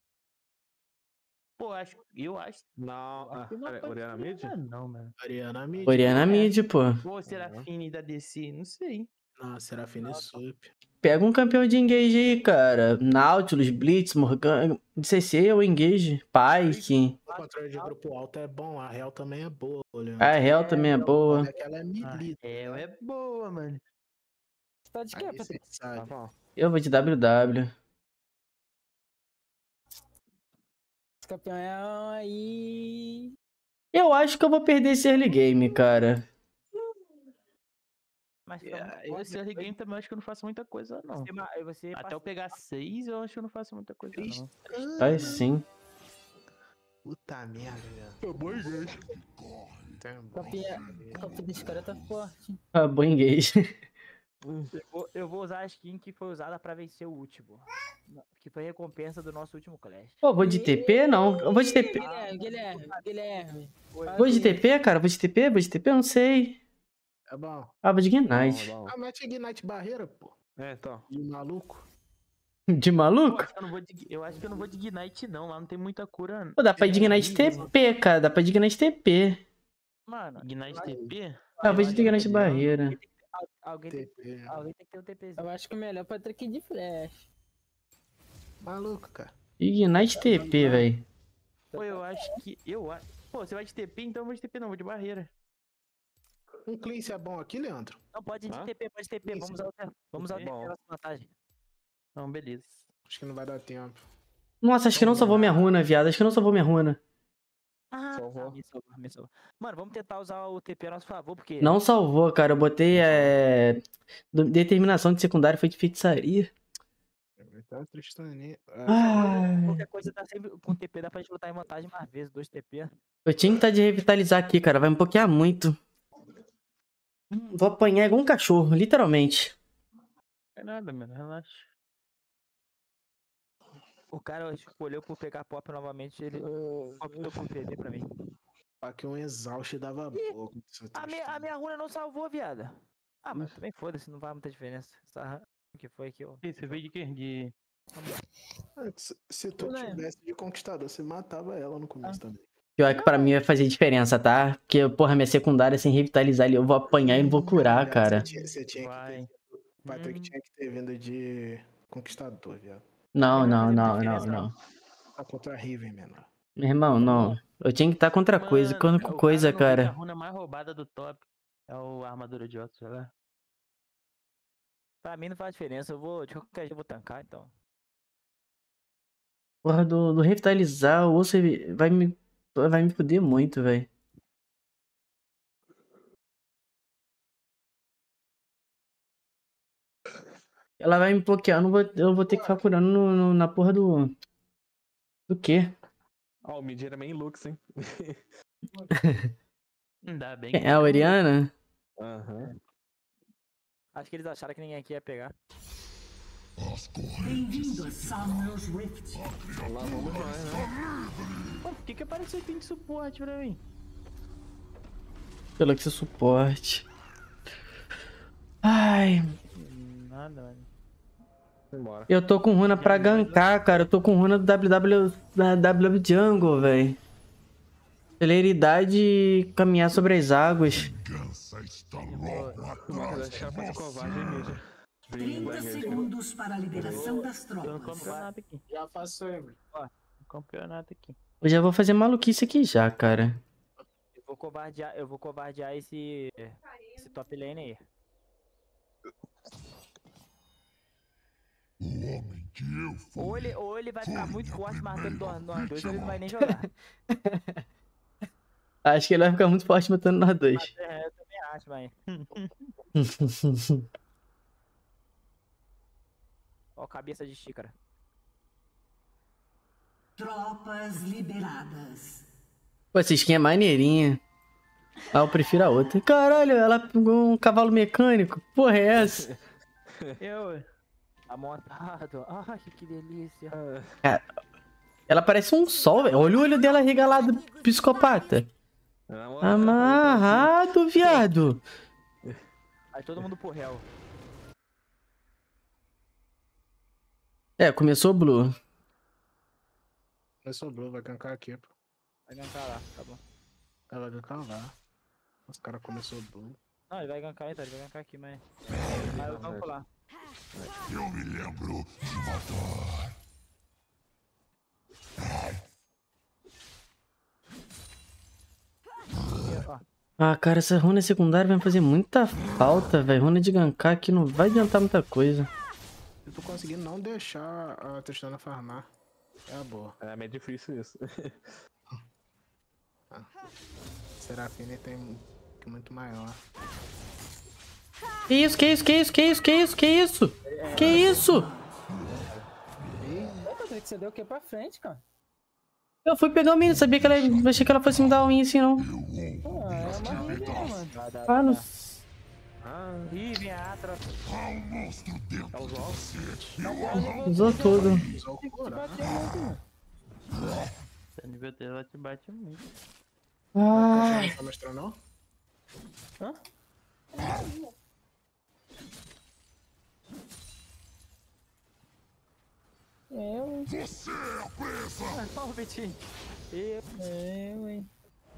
Pô, acho, eu acho. Não, acho ah, que não pera, pode Oriana ser mid? Oriana Não, mano. Oriana mid. Oriana mid, pô. Pô, Serafine da D C, não sei. Não, Serafine Sup. Pega um campeão de engage aí, cara. Nautilus, Blitz, Morgana. C C ou engage. Pyke. O controle de grupo alto é bom, a Real também é boa, olhando. A Hell também é boa. Olha que ela é Ah, melee. é, é boa, mano. Você tá de quê, Aí Patrick? cê Tá sabe. bom. Eu vou de W W. Esse campeão aí. Eu acho que eu vou perder esse early game, cara. Mas fica muito É, forte esse early depois. game também eu acho que eu não faço muita coisa, não. Você ma- aí você Até passa- eu pegar seis, eu acho que eu não faço muita coisa, não. Vai sim. Puta merda, velho. Tá bom, gente. Campeão. O campeão desse cara tá forte. Ah, bom engage. Eu vou, eu vou usar a skin que foi usada pra vencer o último. Que foi a recompensa do nosso último Clash. Pô, vou de T P? Não. Eu vou de T P. Guilherme, Guilherme, Guilherme. Vou de T P, cara? Vou de T P? Vou de T P? Eu não sei. É bom. Ah, vou de Bom, Ignite. bom. Ah, mete Ignite barreira, pô. É, então. De maluco. De Eu maluco? acho, que eu, não vou de, eu acho que eu não vou de Ignite, não. Lá não tem muita cura. Pô, dá pra ir de Ignite T P, cara. Dá pra ir de Ignite T P. Mano, Ignite T P? Ah, vou de Ignite barreira. al- alguém tem, T P. alguém tem que ter um TPzinho. Eu acho que o melhor é o Patrick de flash. Maluco, cara. Ignite T P, velho. Pô, eu acho que. Eu acho. Pô, você vai de T P, então eu vou de T P, não, vou de barreira. Um cleanse é bom aqui, Leandro? Não, pode ir de Hã? T P, pode T P. Isso. Vamos usar o T P. Vamos usar o T P Bom. na nossa vantagem. Não, beleza. Acho que não vai dar tempo. Nossa, acho que não salvou minha runa, viado. Acho que não salvou minha runa. Ah, Salvou. tá, me salvou, me salvou. Mano, vamos tentar usar o T P a nosso favor, porque... Não salvou, cara. Eu botei é... do- determinação de secundário foi de feitiçaria. Tá, Tristaninha. Ai, Qualquer coisa dá sempre com T P, dá pra gente lutar em vantagem mais vezes, dois T P. eu tinha que estar de revitalizar aqui, cara. Vai me pokear muito. Hum, Vou apanhar igual um cachorro, literalmente. Não é nada, mano, relaxa. O cara escolheu por pegar pop novamente, ele optou por perder pra mim. Aqui um exausto dava Ih, pouco. seu A minha, a Tristana. minha runa não salvou, viado. Ah, mas também foda-se, não vai muita diferença. Essa runa que foi aqui, ó. E você veio de quê? De... Ah, se, se tu Não lembro. tivesse de conquistador, você matava ela no começo também. Pior que pra mim vai fazer diferença, tá? Porque, porra, minha secundária sem revitalizar ali, eu vou apanhar e não vou curar, cara. Você tinha, você tinha que Vai. ter. O Patrick Hum. tinha que ter vindo de conquistador, viado. Não, Não vai não, fazer não, muita não, diferença, não. Tá contra a Riven, menor. Meu irmão, não. Eu tinha que estar contra coisa, Mano, contra o coisa, não fez A cara. runa mais roubada do top é o armadura de Oxus, né? Pra mim não faz diferença, eu vou, de qualquer jeito eu vou tancar, então. Porra, do, do revitalizar, o osso vai me, vai me foder muito, velho. Ela vai me bloquear, eu não vou, eu vou ter que ficar curando no, no- na porra do... Do quê? Ó, o mid era meio Lux, hein? Ainda bem Quem que é a não. Oriana? Aham. Acho que eles acharam que ninguém aqui ia pegar. Bem-vindo a Summer's Rift. Lá vamos nós, né? Pô, por que que apareceu item de suporte pra mim? Pelo que você suporte. Ai, Nada, mano. Embora. eu tô com runa pra gankar, cara. Eu tô com runa do W W, da W W Jungle, velho. Celeridade e caminhar sobre as águas. Mas acho que ela faz covarde em mid. trinta segundos para a liberação das Eu não tropas. comprei nada aqui. Já faço sempre. Não comprei nada aqui. Eu já vou fazer maluquice aqui já, cara. Eu vou covardear, eu vou covardear esse, esse top lane aí. Ou ele, ou ele vai ficar muito forte matando nós nós dois, ou ele não vai nem jogar. Acho que ele vai ficar muito forte matando nós dois. É, eu também acho, mas. Ó, cabeça de xícara. Tropas liberadas. Pô, essa skin é maneirinha. Ah, eu prefiro a outra. Caralho, ela pegou um cavalo mecânico. Porra, é essa? Eu, Tá montado. Ai, que delícia. Ela parece um sol, velho. Olha o olho dela regalado, psicopata. Amarrado, viado. Aí todo mundo pro réu. É, começou o Blue. Vai sobrou, vai gankar aqui, pô. Vai gankar lá, tá bom. Ela vai gankar lá. Os caras começou blue. Não, ele vai gankar então, ele vai gankar aqui, mas. Mas eu ganko lá. Ó, Ah, cara, essa runa secundária vai me fazer muita falta, velho. Runa de gankar aqui não vai adiantar muita coisa. Se tu conseguir não deixar a Tristana farmar, é a boa. É meio difícil isso. Serafine tem muito maior. Que isso, que isso, que isso, que isso, que isso, que isso? Que isso? Ô, Patrick, você deu o que pra frente, cara? Eu fui pegar o menino, sabia que ela. Achei que ela fosse me dar um win assim, não. Pô, é uma ruim, mano. dá, dá, Ah, dá. não. Ih, vem a Atra. É os ovos. Usou tudo. Usou Tem que te cura. bater muito, mano. o nível dela te bate muito. Ah, Não tá mostrando, não? Hã? Eu, Ó, o Vitinho. Eu. eu, hein.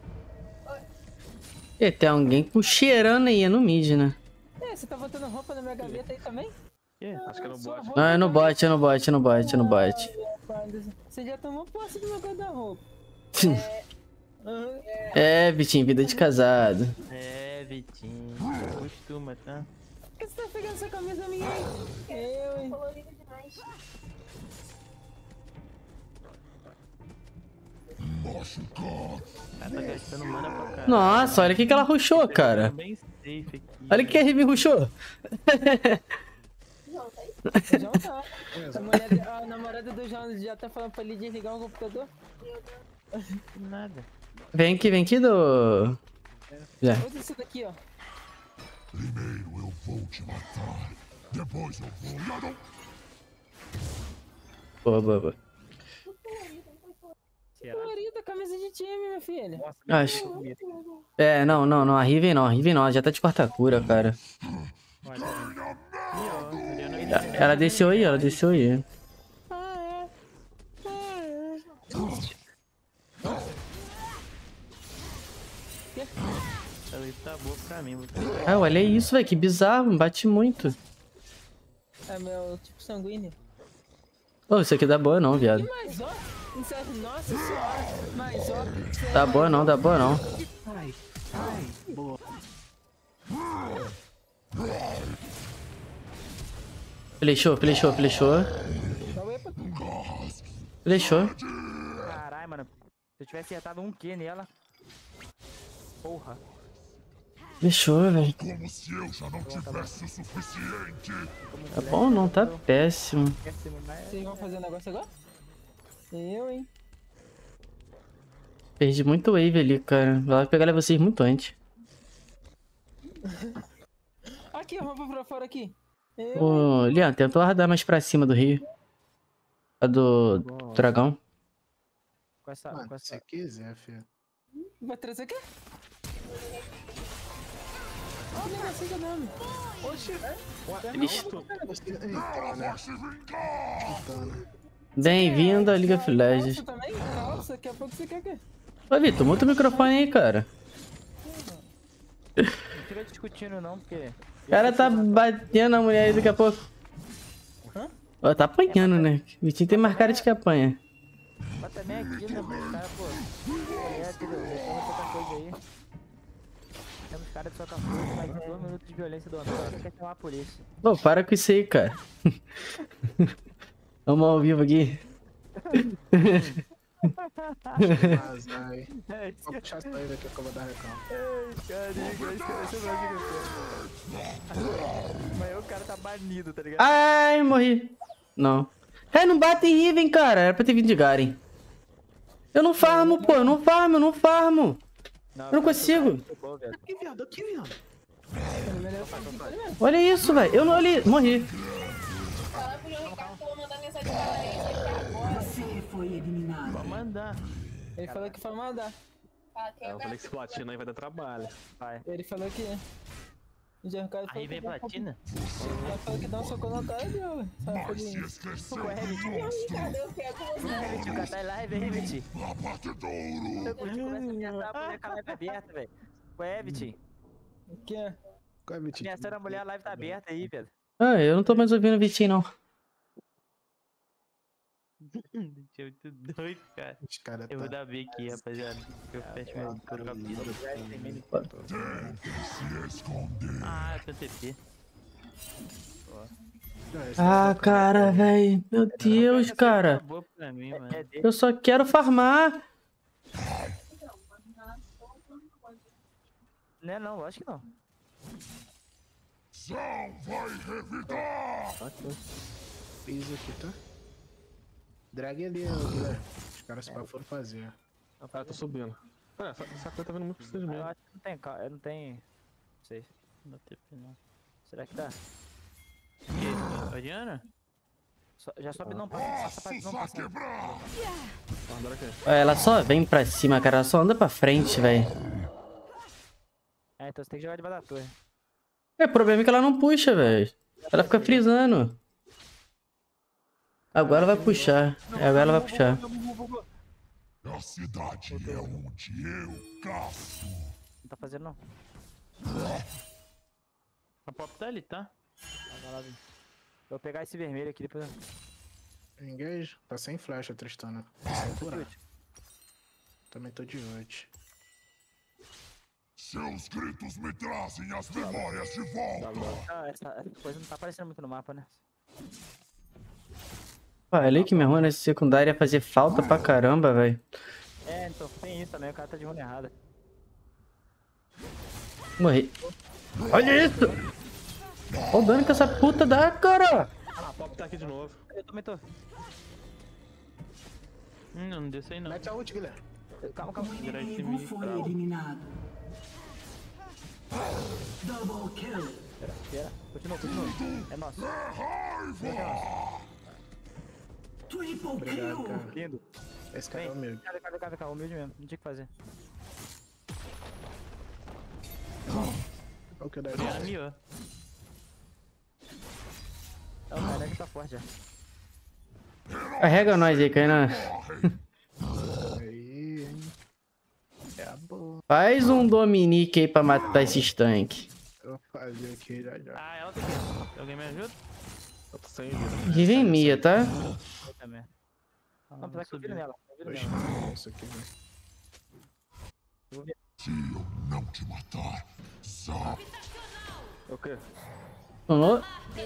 e tem alguém com cheirando aí, é no mid, né? É, você tá botando roupa na minha gaveta aí também? Acho que é no Sua bot. roupa Não, é no também. bot, é no bot, é no bot, é no bot. Você já tomou posse do meu guarda-roupa. Aham. É, Vitinho, vida de casado. É, Vitinho. Costuma, tá? Por que você tá pegando essa camisa minha aí? Eu, hein. Ela tá gastando mana pra caralho. Nossa, olha o que, que ela rushou, cara. Bem safe aqui. Olha o que a Riven rushou. O João tá. A, mulher, a namorada do João já tá falando pra ele desligar o computador. Nada. Vem aqui, vem aqui do... Já. Usa isso daqui, ó. Primeiro eu vou te matar. Depois eu vou... Boa, boa, boa. Colorida, camisa de time, meu filho. Acho. É, não, não, não. A Riven não, a Riven não. Ela já tá de quarta cura, cara. Ela desceu aí, ela desceu aí. Ela tá boa pra mim. Vou Ah, olha isso, velho. Que bizarro. Bate muito. É meu tipo sanguíneo. Ô, isso aqui dá boa não, viado. Mas ó, nossa senhora, mas ó. Dá boa não, dá boa não. Ai, ai, boa. Flechou, flechou, flechou. Flechou. Caralho, mano. Se eu tivesse acertado um Q nela. Porra. Flechou, velho. Como se eu já não tivesse o suficiente. Tá bom não? Tá péssimo. Vocês vão fazer o negócio agora? Eu, hein? Perdi muito wave ali, cara. Vai pegar vocês muito antes. Aqui, roupa pra fora aqui. Eu, Ô, Leon, tentou arradar mais pra cima do rio. A do dragão. Com essa. Mano, com se você essa... quiser, filho. Vai trazer o quê? Ó, o negocinho da nome. Oxi. Ixi. Você... Eita, né? Chutando. Bem-vindo à League of Legends. Nossa, também? Nossa, daqui a pouco você quer o quê? Ô, Vitor, muta o microfone aí, cara. Não fica discutindo, não, porque. O cara tá batendo na mulher aí daqui a pouco. Hã? Ó, tá apanhando, né? O Vitinho tem mais cara de que apanha. Mas também aqui, né, mano? Os caras, pô. Mulher, entendeu? Deixando outra coisa aí. Temos cara de soltar fogo, mais de dois minutos de violência do homem. Você quer chamar a polícia. Pô, para com isso aí, cara. Vamos ao vivo aqui. Mas aí. Vou puxar essa aí daqui que eu vou dar recalme. Mas o cara tá banido, tá ligado? Ai, morri. Não. É, não bate em Riven, cara. Era pra ter vindo de Garen. Eu não farmo, pô. Eu não farmo, eu não farmo. Eu não consigo. Aqui, viado, aqui, viado. Olha isso, velho. Eu não olhei. Morri. Fala pro João Ricardo que eu vou mandar mensagem pra ele agora. Você foi eliminado. Pode mandar. Ele falou que foi mandar. Fala que É, é eu falei que esse platina aí vai dar trabalho. Vai. Ele falou que... O João Ricardo falou Aí vem que dá- platina. Ele falou que dá um soco na cara dele. Sabe Vai se aquele... esquecer Ué, do Vitinho. monstro. Ricardo, eu quero com você. Vitinho, o cara tá em live aí, Vitinho. Abatedouro. Eu contigo nessa mulher tá a mulher com a live aberta, velho. Ué, Vitinho. O que é? Qual é, Vitinho? Ameaçando a mulher, a live tá aberta aí, velho. Ah, eu não tô mais ouvindo o Vitinho, não. Deixa eu muito doido, cara. Os caras Eu vou tá... dar B aqui, rapaziada. Eu fecho meu capítulo. Se esconder. Ah, eu tenho T P. Ah, cara, velho. Meu Deus, cara. Boa pra mim, mano. É dele. Eu só quero farmar. Não é não, acho que não. São vai revidar. Fiz aqui, tá? Drag ali, ô, Guilherme. Os caras só foram fazer. Ah, tá subindo. É, essa, essa coisa tá vindo muito pra vocês Eu mesmo. acho que não tem, ca- eu não tem. Não sei. Não dá T P, não. Será que dá? Que? Oriana? Só- já sobe não, passa, passa, passa, não passa. Agora aqui. Olha, ela só vem pra cima, cara. Ela só anda pra frente, velho. É, então você tem que jogar debaixo da torre. É, o problema é que ela não puxa, velho. Ela fica frisando. Agora ela vai puxar. É, agora ela vai puxar. A cidade é onde eu caço. Não tá fazendo não. A pop tá ali, tá? Vai lá, Vini. Eu vou pegar esse vermelho aqui depois. Engage. Tá sem flecha, Tristana. Tá sem curar. Também tô de ult. Seus gritos me trazem as memórias de volta. Ah, essa, essa coisa não tá aparecendo muito no mapa, né? Falei que minha runa secundária ia fazer falta pra caramba, velho. É, então tem isso também, o cara tá de runa errada. Morri. Olha isso! Olha o dano que essa puta dá, cara! Ah, a Pop tá aqui de novo. Eu também tô. Hum, não desce aí não. Mete a ult, Guilherme. Calma, calma. Virar esse Inimigo meio foi bravo. eliminado. Double kill. Espera, espera. Continua, continua. É nosso. Triple Obrigado, kill. cara. Lindo. Esse cara é humilde. Vem cá, vem cá, vem cá. Humilde mesmo. Não tinha o que fazer. Olha o que eu dei. Oriana miou. É, o Kainé tá forte já. Carrega nós aí, Kainan. Aí, hein. É a boa. Faz um Dominique aí pra matar esses tanques. Eu vou fazer aqui já já. Ah, ela tá aqui. Alguém me ajuda? Eu tô sem vida. Riva em Mia, tá? Eu também. Ah, Não, apesar que eu viro nela. Eu viro Oxe, nela. isso aqui, velho. Se eu não te matar, Zap. O quê? Falou?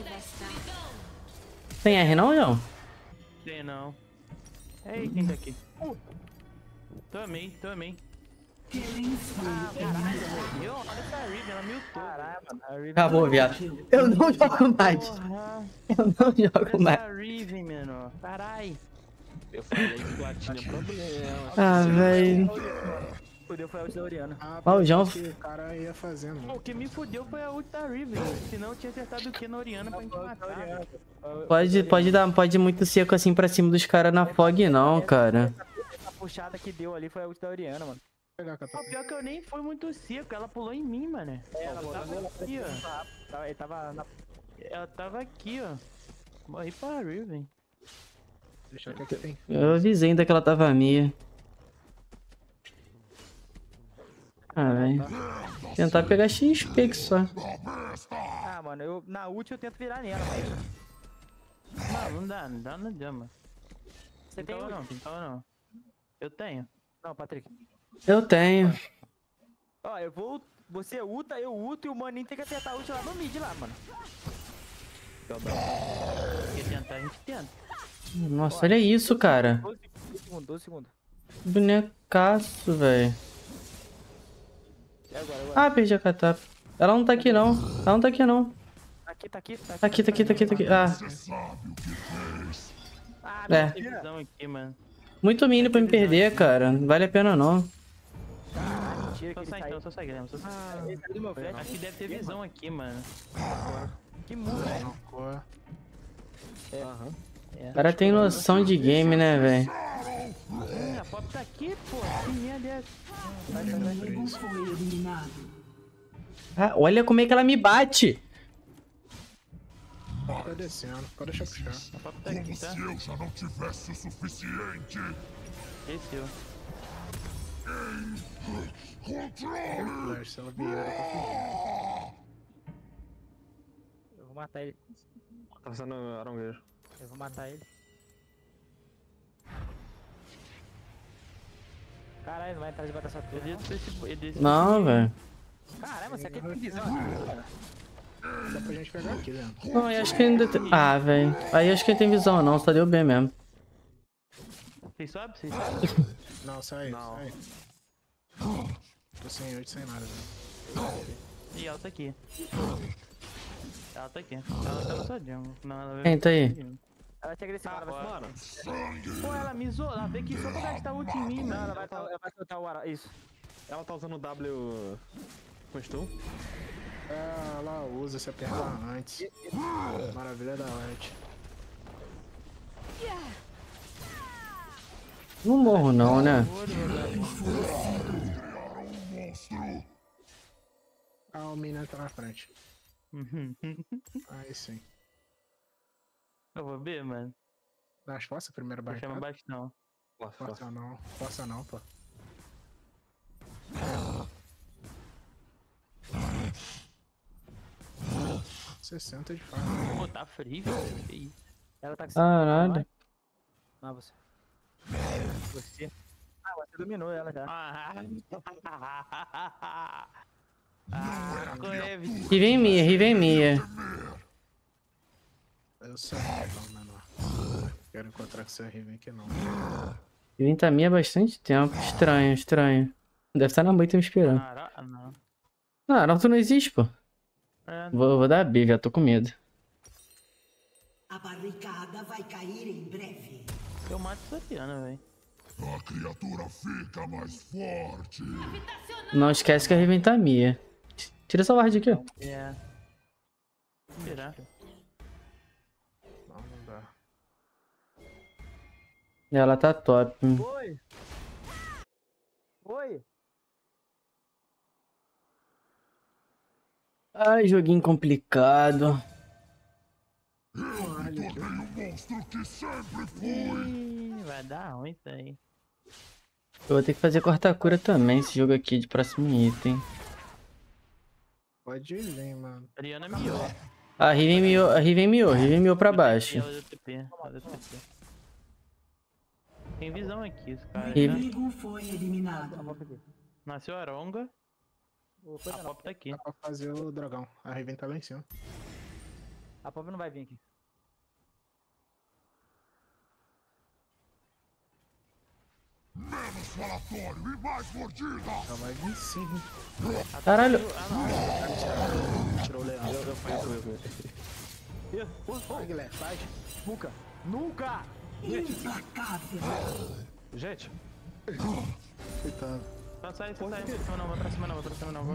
Tem R não, João? Tem não. Ei, quem tá aqui? Uh. Também, também. Killing spree. Eu, olha essa Riven, ela miltou. Caralho, mano. A Riven- Acabou, viado. Eu não jogo mais. Porra, Eu não jogo mais. essa Riven, mano. Carai. Eu falei que platina é problema. Ah, velho. Fudeu, foi a ult da Oriana. Ah, Ó, o João- que o cara ia fazendo. Pô, o que me fudeu foi a ult da Riven. Senão eu tinha acertado o que na Oriana pra gente matar. Pode, pode dar, pode ir muito seco assim pra cima dos caras na fog, não, cara. Essa puxada que deu ali foi a ult da Oriana, mano. Vou pegar a Pô, catapulta. pior que eu nem fui muito seco, ela pulou em mim, mano. Ela tava aqui, ó. Tava- Ele tava na. Ela tava aqui, ó. Morri pra Riven. Deixa eu ver que tem. Eu avisei ainda que ela tava minha. Ah, velho. Tentar pegar X P que só. Ah, mano, eu, na ult eu tento virar nela, mas. Não, não dá, não dá, não dá, mano. Você Tem tem tava ult? não, tem tava não. Eu tenho. Não, Patrick. Eu tenho. Ó, eu vou. Você ulta, eu ulto e o maninho tem que acertar a ult lá no mid lá, mano. Quer tentar, a gente tenta. Nossa, olha isso, cara. doze segundos, doze segundos. Bonecaço, velho. É agora, agora. Ah, perdi a catapa. Ela não tá aqui, não. Ela não tá aqui, não. Tá aqui, tá aqui, tá Tá aqui, tá aqui, tá aqui, tá aqui. Ah, Ah, É. Tem visão aqui, mano. muito mínimo pra me perder, cara. Não vale a pena, não. mentira que Só ele sai saiu. então, só sai, Guilherme. Só sai. Ah, ele saiu do meu flash. Aqui deve ter visão aqui, mano. Que muro, velho. Cor. Aham. O cara tem noção de game, né, velho? Hum, a Pop tá aqui, pô. Que merda é essa? Inimigo foi eliminado. Ah, olha como é que ela me bate. Tá descendo. Pode deixar puxar. A Pop tá aqui, Como tá? se eu já não tivesse o suficiente. Desceu. Controle! Flash, se ela vier, era pra fugir. Eu vou matar ele. Tá fazendo aranguejo. Eu vou matar ele. Caralho, não vai entrar debaixo dessa torre. Ele desceu esse... Ele desceu Não, velho. Caramba, você aqui tem visão aqui, cara. Dá pra gente pegar aqui, Leandro. Não, eu acho que ainda tem... Ah, velho. Aí eu acho que ele tem visão, não. Só deu B mesmo. Vocês sobem? Vocês sobem? Não, sai, Não. sai. Tô sem ult, sem nada, velho. E ela tá aqui. Ela tá aqui. Ela tá no sua jungle. Não, ela Quem tá aí? Ela te agressiva, ela vai Agora. Mano, Pô, ela me zoou. Ela veio aqui só pra gastar ult em mim, Não, mano. ela vai, ela vai soltar o ara. Isso. ela tá usando o W com stun? Ah, ela usa se apertar antes. Maravilha da arte. Não morro, não, né? Monstro! Ah, o menino tá na frente. Uhum. Aí sim. Eu vou ver, mano. Nas força, primeiro Não chama barricada. baixo, não. Força, força. Força não, força não, pô. sessenta de faca. Pô, tá frio, velho. Que isso? Ela tá com Caralho. Não, você. Você. Ah, você dominou ela já. Ah, ah, Cleve. Riva em Mia, Riva em Mia. Eu sou um menor. Quero encontrar com seu Riven aqui não. Riva tá Mia há bastante tempo. Estranho, estranho. Deve estar na moita me esperando. Cara, não. Não, Naruto não existe, pô. É, Vou, vou dar B, já tô com medo. A barricada vai cair em breve. Eu mato essa Oriana, velho. A criatura fica mais forte. Não esquece que a Riven tá Mia. Tira essa ward aqui, ó. É. Tirar. Não, não dá. Ela tá top. Oi! Oi! Ai, joguinho complicado. Tornei o monstro que sempre fui. Ih, vai dar ruim isso aí. Eu vou ter que fazer corta-cura também, esse jogo aqui de próximo item. Pode vir, mano. Oriana miou. A Riven miou, a Riven miou, a Riven miou pra baixo. Ela deu T P. Ela deu T P. Tem visão aqui, esse cara. E- Já. Inimigo foi eliminado. Nasceu a Aronga. Ô, A coisa não. Pop tá aqui. Dá pra fazer o dragão. A Riven tá lá em cima. A Pop não vai vir aqui. Menos falatório e mais mordida. Ela vai vir sim. Caralho. Tirou o leão. Eu, eu falei pro eu. Vai, Guilherme, faz. Nunca! Nunca! Implacável. Gente, Coitado. Tá, sai, sai, sai. Pra cima não, vai pra cima não, vai pra cima não. Vai.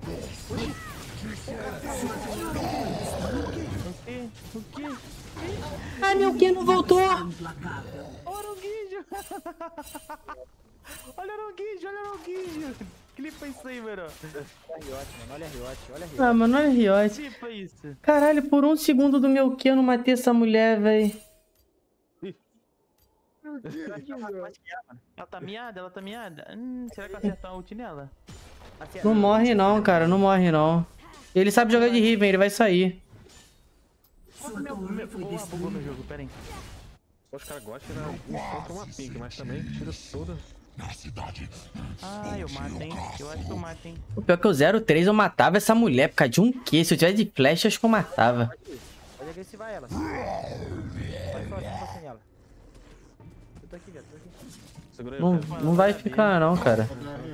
O quê? O quê? Ai, meu que não voltou. Implacável. Aronguinho! Olha o Aronguinho, olha o Aronguinho! Clipa isso aí, mano. Olha a Riot, mano. Olha a Riot, olha a Riot. Ah, mano, olha a Riot. Clipa isso. Caralho, por um segundo do meu que eu não matei essa mulher, véi. Ela tá miada? Ela tá miada? Hum, será que eu acertar a ult nela? Não morre não, cara, não morre não. Ele sabe jogar de Riven, ele vai sair. Sua Meu, torre meu, foi oh, bugou destruída. meu jogo, pera aí. os caras gostam de tirar um ponto uma pink, mas também tira tudo. Na cidade. Ah, eu mato, hein? Eu acho que eu mato, hein? O pior é que o zero três eu matava essa mulher por causa de um Q. Se eu tivesse de flash, acho que eu matava. Pode agressivar ela. Vai só, só sem ela. Eu tô aqui, velho. Tô aqui. Segura aí, Não, cara. não vai ficar não, cara.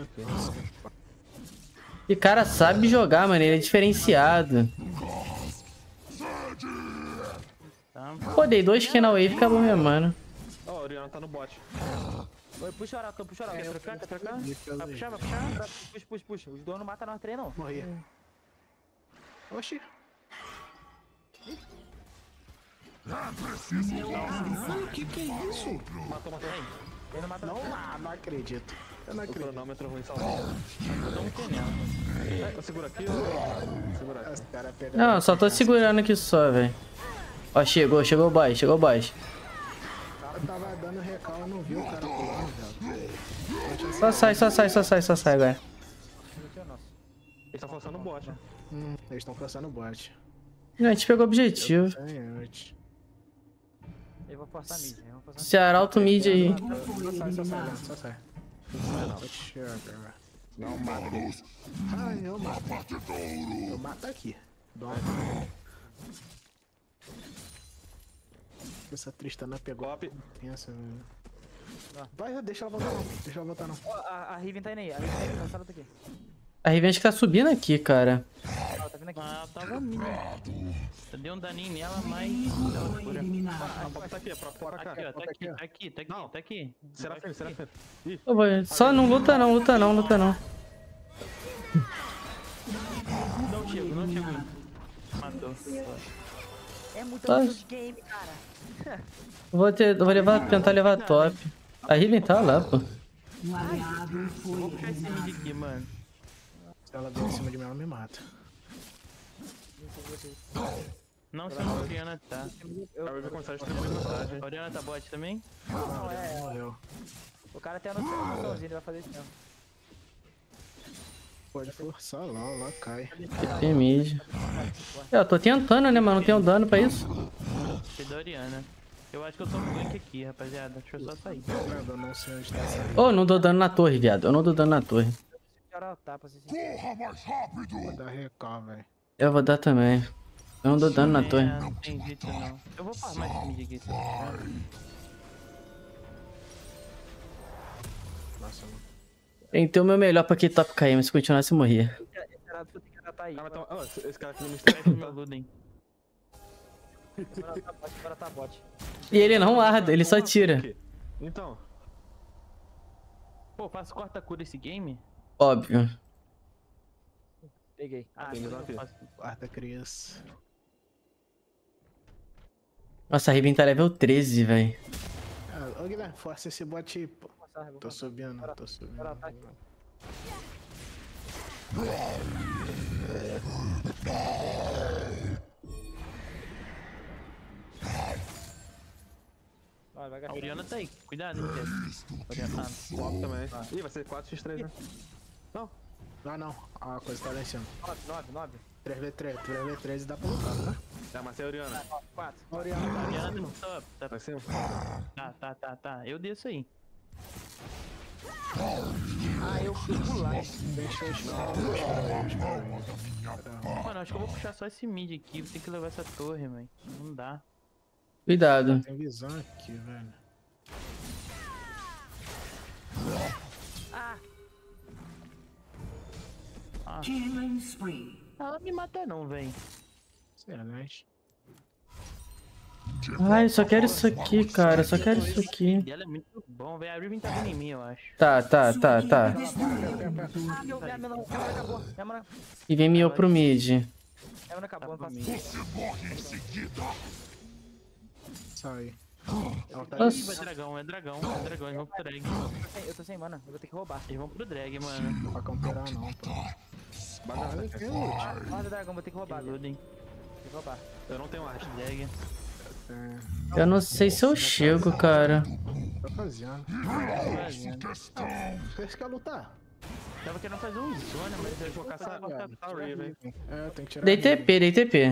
E cara sabe jogar, mano, ele é diferenciado. Tá. Pô, dei dois Q na wave e acabou minha mana. Ó, a Oriana tá no bot. Oi, puxa o Arauto, puxa o Arauto. Quer trocar? Quer trocar? Vai puxar, vai puxar? Puxa, puxa, puxa. Os dois não matam nós três, não. Morri. Oxi. Mano, que que é isso? Matou, matou. Ele não mata Não, ah, não acredito. Eu não O acredito. cronômetro ruim salvou. É, eu seguro aqui, ó. Segura aqui. Os caras pegaram. Não, só tô segurando aqui só, velho. Ó, chegou, chegou o boss, chegou o boss. O cara tava dando recal, eu não vi o cara pulando, velho. Só sai, só sai, só sai, só sai agora. Ele tá forçando o bot. Hum, eles estão forçando o bot. A gente pegou o objetivo. Sem ult. Eu vou forçar a mid. Eu vou forçar a Se arauto mid aí. Só sai, só sai, só sai. Oxi, cara. Não, mata. Ai, eu mato. Eu mato aqui. Dó. Essa Tristana pegou. Pop. Pensa, velho. Vai, deixa ela voltar não. Deixa ela voltar não. Ó, a, a Riven tá indo aí. A Riven tá indo. Ela tá aqui. A Riven acho que tá subindo aqui, cara. Ela tá vindo aqui. Ah, tava minha. Eu dei um daninho nela, mas. Ela Foi cura. eliminado. A Pop tá aqui, a Pop tá pra cá. Aqui, ó, tá aqui, tá aqui, tá aqui, tá aqui. Serafim, Serafim. Ih, Eu vou- Só não luta não, luta não, luta não. Não chego, não chego. Matou. É muito Tá. absurdo de game, cara. Eu vou, ter, eu vou levar, tentar levar top. A Riven tá lá, pô. Um aliado foi Vou puxar esse mid aqui, mano. Se ela vier em cima de mim, ela me mata. Não sei onde a Oriana tá. a Raven vai começar a distribuir vantagem. A Oriana tá bot também? Não, é. Morreu. O cara tem a noção, a noçãozinha, ele vai fazer isso mesmo. Pode forçar lá, lá cai. T P mid. Eu tô tentando, né, mas não tenho dano pra isso. Sei da Oriana. Eu acho que eu tô com gank aqui, rapaziada. Deixa eu só sair. Eu não sei onde tá essa. Ô, não dou dano na torre, viado. Eu não dou dano na torre. Melhorar o tapa, pra ser sincero. Corra mais rápido. Vou dar recal, velho. Eu vou dar também. Eu não dou dano na torre. É, não tem jeito não. Eu vou farmar esse mid aqui. Tá? Nossa, mano. Tem que ter o meu melhor pra que top cair, mas se continuasse eu morria. Esse cara tem que tá aí. Ah, mas mano. tá- ó, esse esse cara aqui no Pega o mistério. meu Luden. Agora tá bot, agora tá bot. E ele não arda, ele só tira. Então, Pô, faço corta-cura esse game? Óbvio. Peguei. Ah, tem não, desafio. faço. Quarta criança. Nossa, a Riven tá level treze, velho. Ah, ô Guilherme, força esse bot aí, pô. vou passar, vou Tô passar. subindo, tô subindo. Agora ataque. Vai, vai A gastar. Oriana tá aí, cuidado, hein, Tess. Oriana. Ah, Top também. Ih, vai ser quatro por três, né? Não, não, a coisa tá lá em cima. nove, nove, nove. três v três, três v três dá pra lutar, tá? Ah, mas é a Oriana. quatro. a Oriana tá no top. Tá, Vai ser um. tá, tá, tá, tá. Eu desço aí. Ah, eu fui pular. Deixa eu esperar. Mano, acho que eu vou puxar só esse mid aqui. Vou ter que levar essa torre, velho. Não dá. Cuidado. Tem visão aqui, velho. Ah, Killing spree. ela me mata não, velho. Excelente. Ai, só quero isso aqui, cara. Só quero isso aqui. E ela é muito bom, velho. A Riven tá vindo em mim, eu acho. Tá, tá, tá, tá. Ah, meu, minha mana minha mana acabou. Minha mana, E vem miou pro mid. minha mana acabou, não faço Sai. Ela tá Nossa. Ih, vai dragão, é dragão, é dragão. Eles vão pro drag. Eu tô sem- Eu tô sem mana, eu vou ter que roubar. Eles vão pro drag, mano. Não vai camperar não, pô. Banana. Guarda dragão, vou ter que roubar. Vou Iludem. ter que roubar. Eu não tenho arte. Drag. Eu não sei se eu chego, cara. Tá fazendo. Fazendo. Vocês querem lutar? Tava querendo fazer um zona, mas eu vou caçar caçar- a caçar a Riven. É, tem que tirar. Dei a T P, dei T P.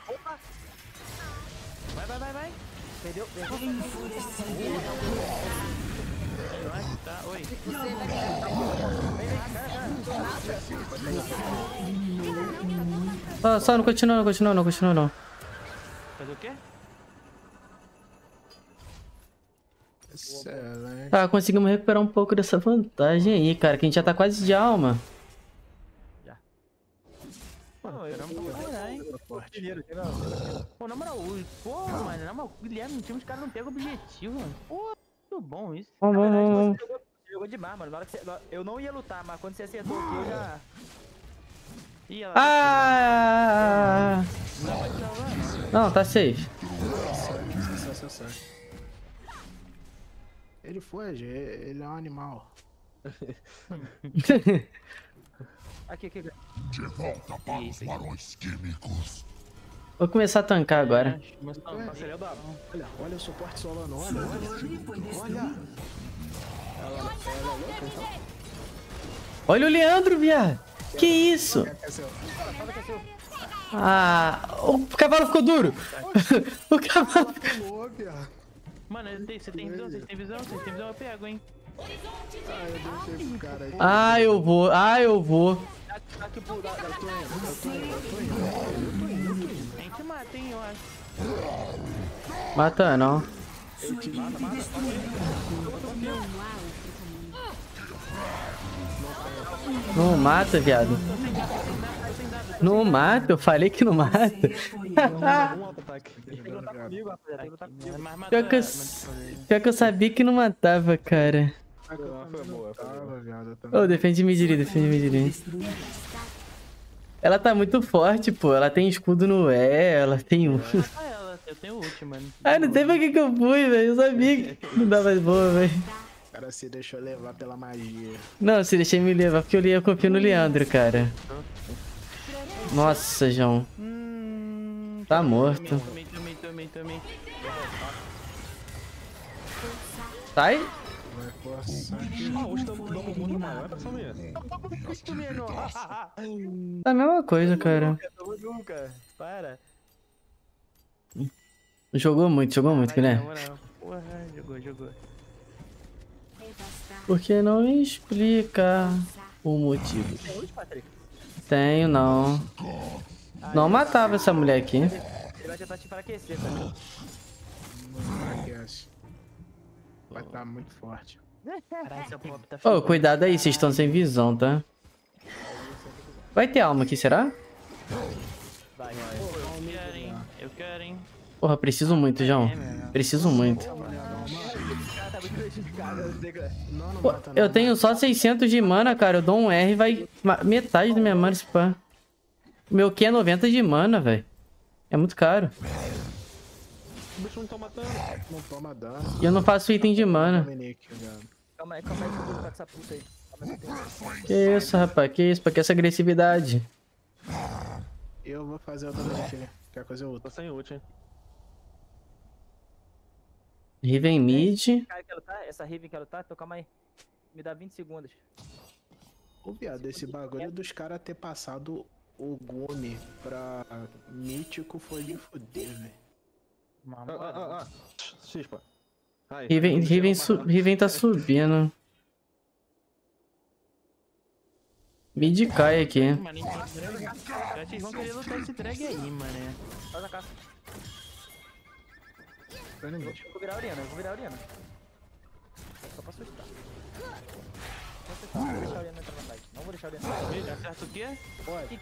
Vai, vai, vai, vai. Perdeu, perdeu. Vai, tá, oi. Só, só não continua, não continua, não continua, não. Fazer o quê? Excelente. Tá, conseguimos recuperar um pouco dessa vantagem aí, cara. Que a gente já tá quase de alma. Mano, eu não Forte. Pô, na moral, o- pô, mano, na moral, o Guilherme, no time, os caras não pegam objetivo, mano. Pô, muito bom isso. Vamos, Na verdade, vamos, você jogou, você jogou demais, mano. Na hora que você, eu não ia lutar, mas quando você acertou aqui, eu já... Ih, ela Ah! não vai te salvar, não. Não, tá safe. Sai, sai, sai. Ele foge, ele é um animal. Aqui, aqui, aqui. De volta para os varões químicos. Vou começar a tancar agora. Mas não, É, seria da Olha, olha o suporte solano, olha, olha. Olha. Olha o Leandro, viado. Que isso? Ah, o cavalo ficou duro. O cavalo... Pô, viado. Mano, eu tenho- você tem visão, vocês têm visão, vocês têm visão, eu pego, hein. Ah, eu deixei esse cara aí. Ah, eu vou, ah, eu vou. Aqui pro lado. Eu tô indo, eu tô indo, eu tô indo, eu tô indo, eu tô indo. A gente mata, hein, eu acho. Mata não. Não mata, viado. Não mata, eu falei que não mata. Um alto ataque. Tem que lutar comigo, rapaziada. Tem que lutar comigo. Mas matou, Pior que eu, mas- pior que eu sabia que não matava, cara. Ah, que eu Foi também boa, não foi tava, viado, eu também. Ô, defende Midiri, defende Midiri. Ela tá muito forte, pô. Ela tem escudo no E, ela tem um. Mata ela, eu tenho ult, mano. Ai, não sei pra que que eu fui, velho. Eu sabia que não dava boa, velho. O cara se deixou levar pela magia. Não, se deixei me levar, porque eu, li- eu confio no Leandro, cara. Nossa, João. Tá morto. Tomei, tomei, tomei, tomei. Sai? Vai forçar aqui. Ah, hoje estamos dando muito maior pra Samir. Tá a mesma coisa, cara. Tamo nunca. Para. Jogou muito, jogou muito, Vai, na Guilherme. moral. Porra, jogou, jogou. Por que não me explica o motivo? Tem ult, Patrick? Tenho, não. Não matava essa mulher aqui. Ele vai tentar te enfraquecer, cara. Não enfraquece. Vai estar muito forte. Caralho, essa pop tá Ô, cuidado aí, vocês estão sem visão, tá? Vai ter alma aqui, será? Vai, vai. Eu quero, hein. Eu quero, hein. Porra, preciso muito, João. Preciso muito. Não, não Pô, mata, não. eu tenho só seiscentos de mana, cara. Eu dou um R e vai ma- metade da minha mana, esse pá. O meu Q é noventa de mana, velho. É muito caro. O bicho não tá matando. Não toma dano. E eu não faço item de mana. Dominique, velho. Calma aí, calma aí, que eu vou lutar com essa puta aí. Calma aí, que eu tenho- Que isso, rapaz? Que isso? Pra que essa agressividade? Eu vou fazer o Dominique ali. Quer coisa outra. Tô sem ult, hein. Riven mid. Cara, quer lutar? Essa Riven quer lutar? Então calma aí. Me dá vinte segundos. Ô, viado, esse bagulho dos caras ter passado o Gumi pra mítico foi de fuder, velho. Ah, ah, ah, ah. Chispa. Aí. Riven, Riven, su- Riven tá subindo. Mid cai aqui. Mano, eu acho que vocês vão querer lutar esse drag aí, mano. Faz a caça. Foi no mid. Eu vou virar a Oriana, eu vou virar a Oriana. Só pra assustar. Só pra assustar. Não vou deixar a Oriana entrar na fight. Não vou deixar a Oriana entrar na fight. Acerta o quê? Pode.